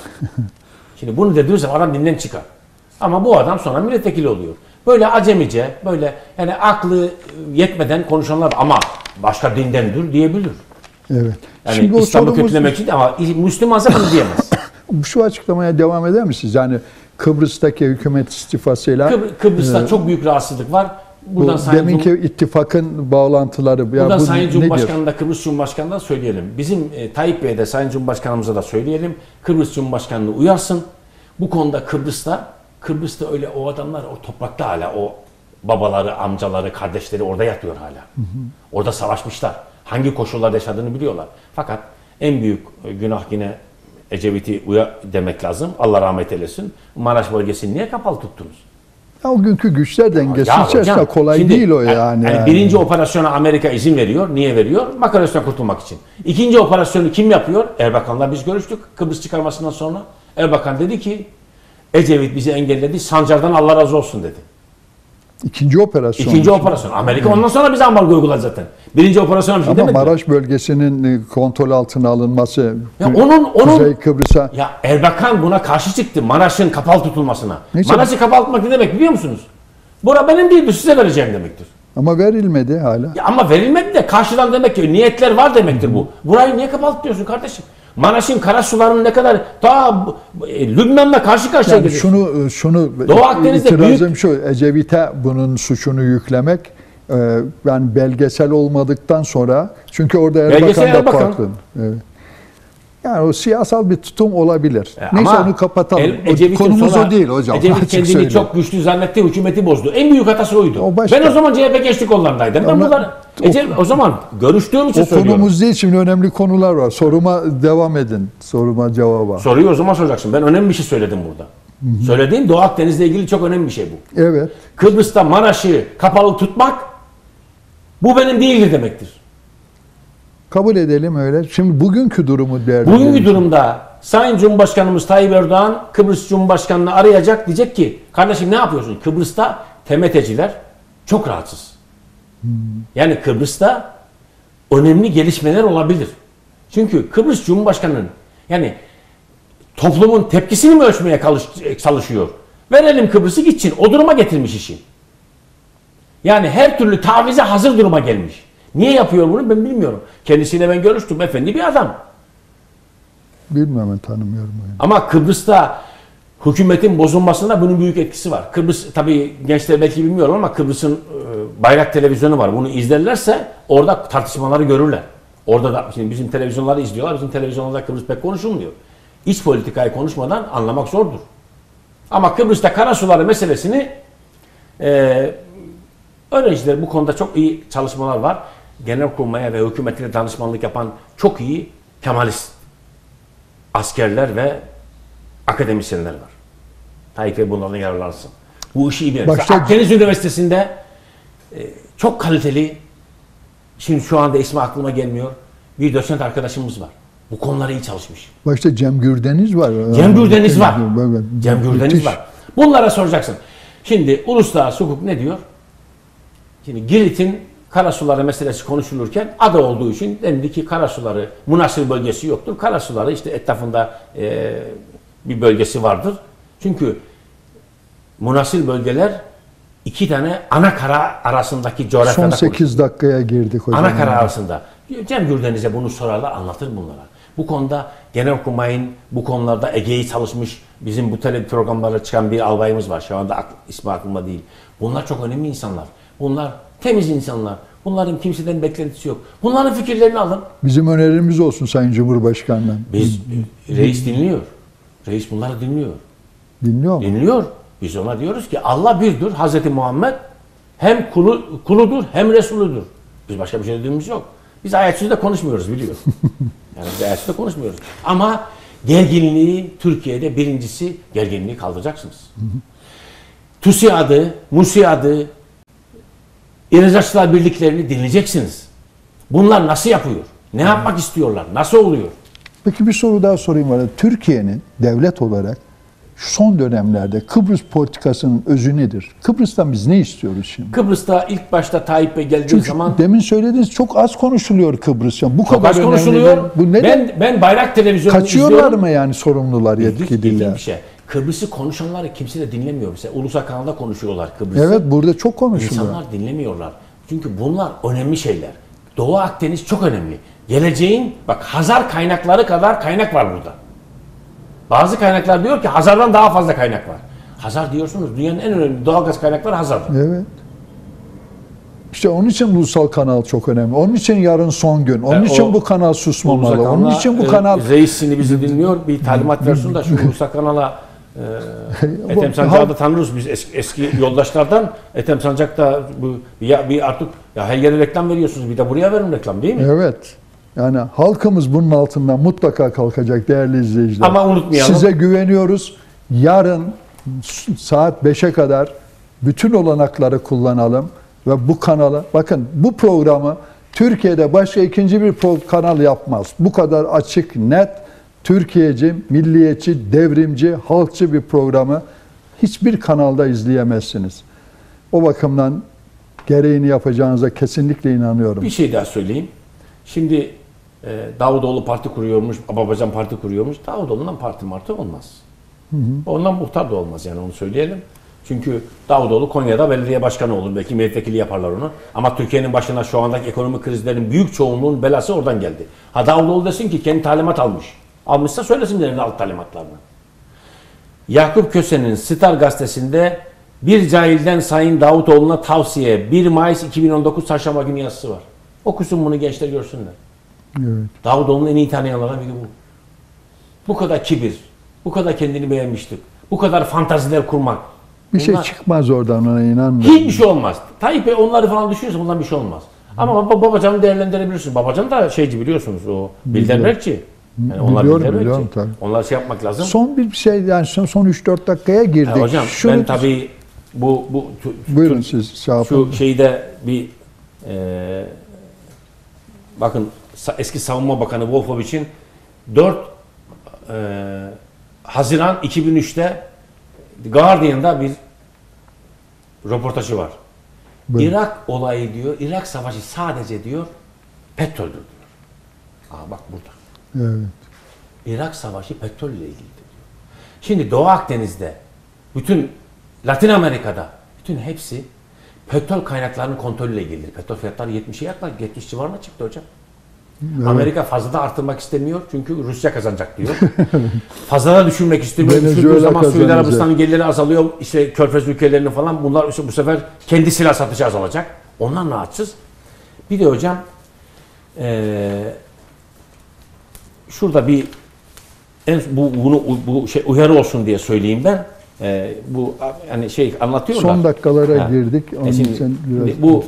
Şimdi bunu dediği zaman adam dinden çıkar. Ama bu adam sonra milletvekili oluyor. Böyle acemice, böyle yani aklı yetmeden konuşanlar ama başka dindendir diyebilir. Evet. Yani Şimdi o İslam'ı sorumuz- kötülemek için ama Müslümansa bunu diyemez. Şu açıklamaya devam eder misiniz? Yani Kıbrıs'taki hükümet istifasıyla Kıbrıs'ta çok büyük rahatsızlık var. Buradan bu Sayın deminki ittifakın bağlantıları. Buradan bu Sayın nedir? Cumhurbaşkanı'na, Kıbrıs Cumhurbaşkanı'na söyleyelim. Bizim Tayyip Bey'e de Sayın Cumhurbaşkanımıza da söyleyelim. Kıbrıs Cumhurbaşkanı'nı uyarsın. Bu konuda Kıbrıs'ta öyle o adamlar o toprakta hala o babaları, amcaları, kardeşleri orada yatıyor hala. Orada savaşmışlar. Hangi koşullarda yaşadığını biliyorlar. Fakat en büyük günah yine Ecevit'i demek lazım. Allah rahmet eylesin. Maraş bölgesini niye kapalı tuttunuz? Ya o günkü güçler dengesi Ya içerisinde hocam, kolay şimdi, değil o yani. Birinci operasyona Amerika izin veriyor. Niye veriyor? Makarasından kurtulmak için. İkinci operasyonu kim yapıyor? Erbakan'la biz görüştük Kıbrıs çıkarmasından sonra. Erbakan dedi ki Ecevit bizi engelledi. Sancar'dan Allah razı olsun dedi. İkinci operasyon. İkinci operasyon. Amerika ondan sonra bize ambargo uyguladı zaten. Birinci operasyona bir şey Ama demedi. Maraş bölgesinin kontrol altına alınması, Ya onun Kuzey Kıbrıs'a ya Erbakan buna karşı çıktı. Maraş'ın kapalı tutulmasına. Neyse. Maraş'ı kapalı tutmak ne demek biliyor musunuz? Bura benim değildir, size vereceğim demektir. ama verilmedi hala. Ya ama verilmedi de karşıdan demek ki niyetler var demektir bu. Burayı niye kapalı tutuyorsun kardeşim? Maraş'ın karasularının ne kadar daha Lübnan'la karşı karşıya Yani geliyorsun. şunu Doğu Akdeniz'de itirazım şu, Ecevit'e bunun suçunu yüklemek, yani belgesel olmadıktan sonra, çünkü orada Belgesel Erbakan da Erbakan. farklı. Evet. Yani o siyasal bir tutum olabilir. Neyse Ama onu kapatalım. Ecevit'in Konumuz sonra o değil hocam. Ecevit Açık kendini söyleyeyim. çok güçlü zannetti, hükümeti bozdu. En büyük hatası oydu. O başka. Ben o zaman CHP gençlik kollarındaydım. Ben Ona- bunlar o zaman görüştüğüm için O söylüyorum. konumuz değil, şimdi önemli konular var. Soruma devam edin. Soruma cevaba. Soruyu o zaman soracaksın. Ben önemli bir şey söyledim burada. Söylediğim Doğu Akdeniz'le ilgili çok önemli bir şey bu. Evet. Kıbrıs'ta Maraş'ı kapalı tutmak bu benim değildir demektir. Kabul edelim öyle. Şimdi bugünkü durumu değerlendirelim. Bugünkü durumda Sayın Cumhurbaşkanımız Tayyip Erdoğan Kıbrıs Cumhurbaşkanı'nı arayacak, diyecek ki kardeşim ne yapıyorsun? Kıbrıs'ta TMT'ciler çok rahatsız. Yani Kıbrıs'ta önemli gelişmeler olabilir. Çünkü Kıbrıs Cumhurbaşkanı'nın yani toplumun tepkisini mi ölçmeye çalışıyor? Verelim Kıbrıs'ı gitsin. O duruma getirmiş işi. Yani her türlü tavize hazır duruma gelmiş. Niye yapıyor bunu ben bilmiyorum. Kendisiyle ben görüştüm. Efendi bir adam. Bilmem, ben tanımıyorum onu. Ama Kıbrıs'ta hükümetin bozulmasında bunun büyük etkisi var. Kıbrıs tabii gençler belki bilmiyor ama Kıbrıs'ın bayrak televizyonu var. Bunu izlerlerse orada tartışmaları görürler. Orada da şimdi bizim televizyonları izliyorlar. Bizim televizyonlarda Kıbrıs pek konuşulmuyor. İç politikayı konuşmadan anlamak zordur. Ama Kıbrıs'ta karasuları meselesini öğrenciler bu konuda çok iyi çalışmalar var. Genelkurmay'a ve hükümetine danışmanlık yapan çok iyi Kemalist askerler ve akademisyenler var. Tayyip Bey bunlardan yararlansın. Bu işi iyi bilir. Başta- Akdeniz Üniversitesi'nde çok kaliteli, şimdi şu anda ismi aklıma gelmiyor, bir doçent arkadaşımız var. Bu konulara iyi çalışmış. Başta Cem Gürdeniz var. Cem Gürdeniz var. Evet. Cem Gürdeniz Müthiş. var. Bunlara soracaksın. Şimdi uluslararası hukuk ne diyor? Şimdi Girit'in karasuları meselesi konuşulurken ada olduğu için dendi ki karasuları münasır bölgesi yoktur. Karasuları işte etrafında bir bölgesi vardır. Çünkü münasır bölgeler iki tane ana kara arasındaki Son coğrafyada 8 dakikaya girdik hocam. ana kara arasında. Cem Gürdeniz'e bunu sorarlar, anlatır bunlara. Bu konuda Genelkurmay'ın bu konularda Ege'yi çalışmış, bizim bu tele programlara çıkan bir albayımız var. Şu anda ismi aklımda değil. Bunlar çok önemli insanlar. Bunlar temiz insanlar. Bunların kimseden beklentisi yok. Bunların fikirlerini alın. Bizim önerimiz olsun Sayın Cumhurbaşkanı'na. Biz reis dinliyor. Reis bunları dinliyor. Dinliyor mu? Dinliyor. Biz ona diyoruz ki Allah birdir. Hazreti Muhammed hem kuludur hem Resuludur. Biz başka bir şey dediğimiz yok. Biz ayetsiz de konuşmuyoruz biliyor. Yani biz ayetsiz de konuşmuyoruz. Ama gerginliği Türkiye'de birincisi gerginliği kaldıracaksınız. TÜSİAD'ı, MUSİAD'ı, İhracatçılar Birliklerini dinleyeceksiniz. Bunlar nasıl yapıyor? Ne yapmak istiyorlar? Nasıl oluyor? Peki bir soru daha sorayım. Türkiye'nin devlet olarak son dönemlerde Kıbrıs politikasının özü nedir? Kıbrıs'tan biz ne istiyoruz şimdi? Kıbrıs'ta ilk başta Tayyip Bey geldiği Çünkü zaman demin söylediğiniz çok az konuşuluyor Kıbrıs. Yani bu çok kadar az önemli konuşuluyor. değil. Bu neden? Ben bayrak televizyonunu Kaçıyorlar izliyorum. mı yani sorumlular, İlginç yetkililer? bir şey. Kıbrıs'ı konuşanları kimse de dinlemiyor. Mesela Ulusal kanalda konuşuyorlar Kıbrıs'ı. Evet, burada çok konuşuluyor. İnsanlar dinlemiyorlar. Çünkü bunlar önemli şeyler. Doğu Akdeniz çok önemli. Geleceğin, bak Hazar kaynakları kadar kaynak var burada. Bazı kaynaklar diyor ki Hazar'dan daha fazla kaynak var. Hazar diyorsunuz dünyanın en önemli doğalgaz kaynakları Hazar'da. Evet. İşte onun için ulusal kanal çok önemli. Onun için yarın son gün. Onun için bu kanal susmamalı. Onun için bu kanal... Reis şimdi bizi dinliyor. Bir talimat versin da şu ulusal kanala Ethem Sancak'ı da tanırız biz eski yoldaşlardan. Ethem Sancak da bir artık ya her yere reklam veriyorsunuz. Bir de buraya verin reklam değil mi? Evet. Yani halkımız bunun altından mutlaka kalkacak değerli izleyiciler. Ama unutmayalım. Size güveniyoruz. Yarın saat 5'e kadar bütün olanakları kullanalım ve bu kanalı, bakın bu programı Türkiye'de başka ikinci bir kanal yapmaz. Bu kadar açık, net, Türkiye'ci, milliyetçi, devrimci, halkçı bir programı hiçbir kanalda izleyemezsiniz. O bakımdan gereğini yapacağınıza kesinlikle inanıyorum. Bir şey daha söyleyeyim. Şimdi Davutoğlu parti kuruyormuş, Babacan parti kuruyormuş. Davutoğlu'ndan parti martı olmaz. Ondan muhtar da olmaz yani onu söyleyelim. Çünkü Davutoğlu Konya'da belediye başkanı olur. Belki milletvekili yaparlar onu. Ama Türkiye'nin başına şu andaki ekonomik krizlerin büyük çoğunluğun belası oradan geldi. Ha Davutoğlu desin ki kendi talimat almış. Almışsa söylesin elinde alt talimatlarını. Yakup Köse'nin Star gazetesinde bir cahilden Sayın Davutoğlu'na tavsiye 1 Mayıs 2019 Çarşamba günü yazısı var. Okusun bunu gençler görsünler. Evet. Davutoğlu'nu en iyi tanıyanlardan biri bu. Bu kadar kibir, bu kadar kendini beğenmişlik, bu kadar fantaziler kurmak. Bir şey Bunlar- çıkmaz oradan, ona inanmıyorum. Hiçbir şey olmaz. Tayyip Bey onları falan düşünürse bundan bir şey olmaz. Ama Babacan'ı değerlendirebilirsiniz. Babacan da şeyci biliyorsunuz o bildirmekçi. Yani onlar Biliyorum, bildirmekçi. biliyorum tabii. Onlar şey yapmak lazım. Son bir şey, yani son 3-4 dakikaya girdik. Hocam ben tabii Buyurun siz şey yapın. şu şeyde bir bakın eski Savunma Bakanı Wolfowicz'in 4 Haziran 2003'te Guardian'da bir röportajı var. Buyurun. Irak olayı diyor, Irak Savaşı sadece diyor petroldür diyor. Aa bak burada. Evet. Irak Savaşı petrolle ilgilidir diyor. Şimdi Doğu Akdeniz'de, bütün Latin Amerika'da, bütün hepsi petrol kaynaklarının kontrolüyle ilgilidir. Petrol fiyatları 70'e yaklaştı, 70 civarına çıktı hocam. Evet. Amerika fazla da arttırmak istemiyor çünkü Rusya kazanacak diyor. Fazla da düşürmek istemiyor. Venezuela Düşürdüğü zaman Suudi kazanacak. Arabistan'ın geliri azalıyor. İşte Körfez ülkelerinin falan bunlar işte bu sefer kendi silah satışı azalacak. Ondan rahatsız. Bir de hocam şurada bir bu şey uyarı olsun diye söyleyeyim ben. Bu yani şey anlatıyorlar. Son dakikalara Ha. girdik. Onun Şimdi, için biraz... bu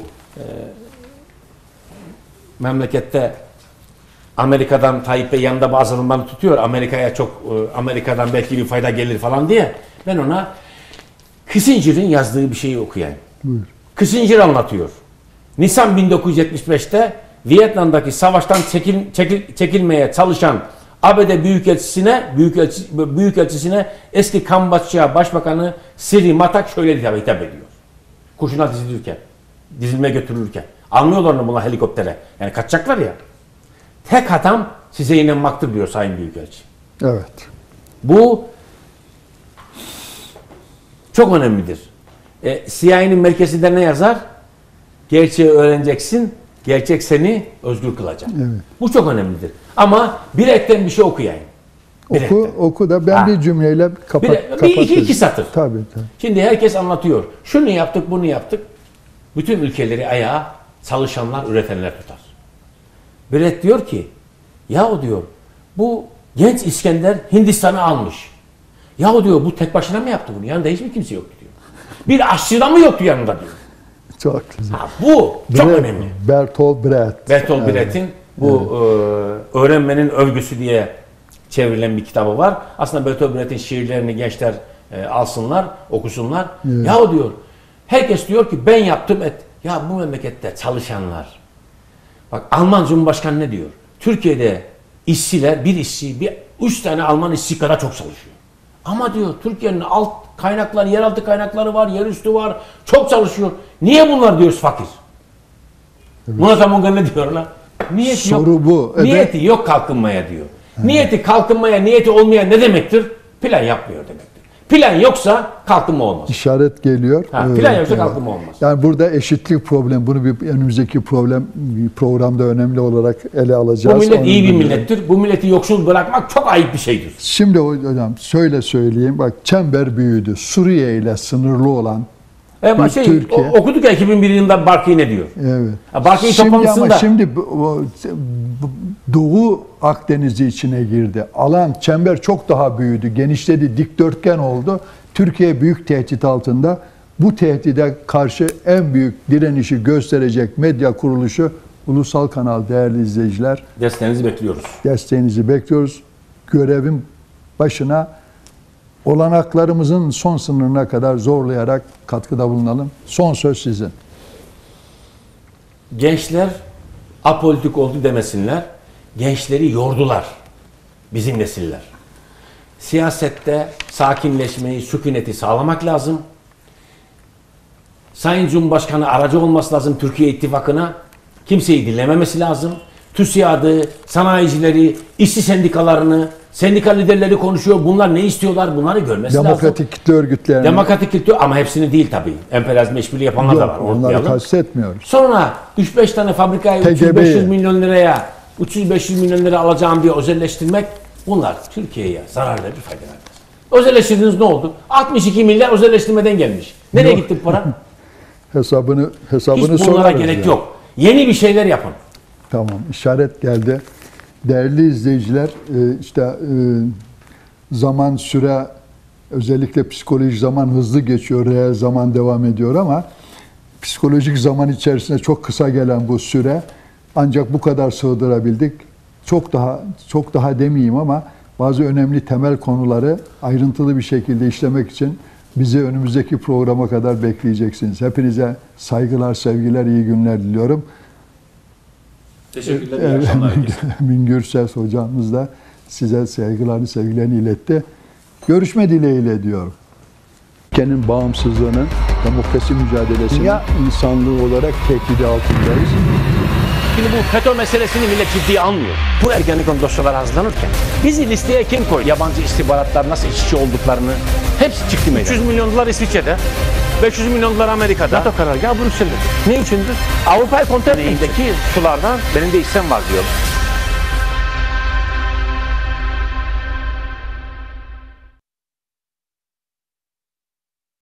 memlekette Amerika'dan Tayyip Bey yanında bazı adımları tutuyor. Amerika'ya çok Amerika'dan belki bir fayda gelir falan diye. Ben ona Kissinger'in yazdığı bir şeyi okuyayım. Buyur. Kissinger anlatıyor. Nisan 1975'te Vietnam'daki savaştan çekilmeye çalışan ABD Büyükelçisine eski Kamboçya Başbakanı Sri Matak şöyle hitap ediyor. Kurşuna dizilmeye götürülürken. Almıyorlar onu buna helikoptere. Yani kaçacaklar ya. Tek hatam size inanmaktır diyor Sayın Büyükelçi. Evet. Bu çok önemlidir. CIA'nin merkezinde ne yazar? Gerçeği öğreneceksin, gerçek seni özgür kılacak. Evet. Bu çok önemlidir. Ama bir etten bir şey okuyayım. Oku da ben bir cümleyle kapatayım. iki satır. Tabii. Şimdi herkes anlatıyor. Şunu yaptık, bunu yaptık. Bütün ülkeleri ayağa çalışanlar, üretenler tutar. Brett diyor ki, yahu diyor, bu genç İskender Hindistan'ı almış. Yahu diyor, bu tek başına mı yaptı bunu? Yanında hiç mi kimse yoktu diyor. Bir aşçı da mı yoktu yanında diyor. Çok güzel. Ha, bu çok önemli. Bertolt Brecht. Bertolt Brecht'in bu öğrenmenin övgüsü diye çevrilen bir kitabı var. Aslında Bertolt Brecht'in şiirlerini gençler alsınlar, okusunlar. Evet. Yahu diyor, herkes diyor ki ben yaptım et. Ya bu memlekette çalışanlar. Bak Alman Cumhurbaşkanı ne diyor? Türkiye'de işçiler, bir işçi, 3 tane Alman işçi kadar çok çalışıyor. Ama diyor Türkiye'nin alt kaynakları, yeraltı kaynakları var, yerüstü var, çok çalışıyor. Niye bunlar diyoruz fakir? Buna tam ne diyorlar? Niyeti Soru yok. bu. Evet. Niyeti yok kalkınmaya diyor. Niyeti kalkınmaya, niyeti olmayan ne demektir? Plan yapmıyor demektir. Plan yoksa kalkınma olmaz. İşaret geliyor. Plan yoksa kalkınma olmaz. Yani burada eşitlik problem. Bunu bir önümüzdeki programda önemli olarak ele alacağız. Bu millet Onu iyi bir biliyorum. millettir. Bu milleti yoksul bırakmak çok ayıp bir şeydir. Şimdi hocam şöyle söyleyeyim. Bak çember büyüdü. Suriye ile sınırlı olan Türkiye. Okuduk ya 2001 yılında Barkı ne diyor? Evet. Barkı'yı toplantısında. Şimdi Doğu Akdeniz'i içine girdi. Alan, çember çok daha büyüdü, genişledi, dikdörtgen oldu. Türkiye büyük tehdit altında. Bu tehdide karşı en büyük direnişi gösterecek medya kuruluşu Ulusal Kanal değerli izleyiciler. Desteğinizi bekliyoruz. Desteğinizi bekliyoruz. Görevin başına olanaklarımızın son sınırına kadar zorlayarak katkıda bulunalım. Son söz sizin. Gençler apolitik oldu demesinler. Gençleri yordular. Bizim nesiller. Siyasette sakinleşmeyi, sükuneti sağlamak lazım. Sayın Cumhurbaşkanı aracı olması lazım Türkiye İttifakı'na. Kimseyi dinlememesi lazım. TÜSİAD'ı, sanayicileri, işçi sendikalarını, sendika liderleri konuşuyor. Bunlar ne istiyorlar? Bunları görmesi lazım. Demokratik kitle örgütlerini. Demokratik kitle ama hepsini değil tabii. Emperyalizm işbirliği yapanlar da var. Onları Unutmayalım. kastetmiyoruz. Sonra 3-5 tane fabrikayı TGB'yi. 300-500 milyon liraya 300-500 milyon lira alacağım diye özelleştirmek bunlar Türkiye'ye zarar verir, fayda vermez. Özelleştirdiniz ne oldu? 62 milyar özelleştirmeden gelmiş. Nereye gitti bu para? Hesabını Hiç bunlara sorarız gerek yani. yok. Yeni bir şeyler yapın. Tamam, işaret geldi. Değerli izleyiciler, zaman, süre, özellikle psikolojik zaman hızlı geçiyor, reel zaman devam ediyor ama psikolojik zaman içerisinde çok kısa gelen bu süre ancak bu kadar sığdırabildik. Çok daha demeyeyim ama bazı önemli temel konuları ayrıntılı bir şekilde işlemek için bizi önümüzdeki programa kadar bekleyeceksiniz. Hepinize saygılar, sevgiler, iyi günler diliyorum. Teşekkürler. İyi akşamlar. Emin Gürses hocamız da size saygılarını, sevgilerini iletti. Görüşme dileğiyle diyorum. Ülkenin bağımsızlığının, demokrasi mücadelesinin ya insanlığı olarak tehdidi altındayız. Şimdi bu FETÖ meselesini millet ciddiye almıyor. Bu Ergenekon dosyaları hazırlanırken bizi listeye kim koydu? Yabancı istihbaratlar nasıl iç içe olduklarını hepsi çıktı meydana. 300 milyon dolar İsviçre'de, 500 milyon dolar Amerika'da. NATO karargahı Brüksel'de. Ne içindir? Avrupa konteynerindeki sulardan benim de hissem var diyor.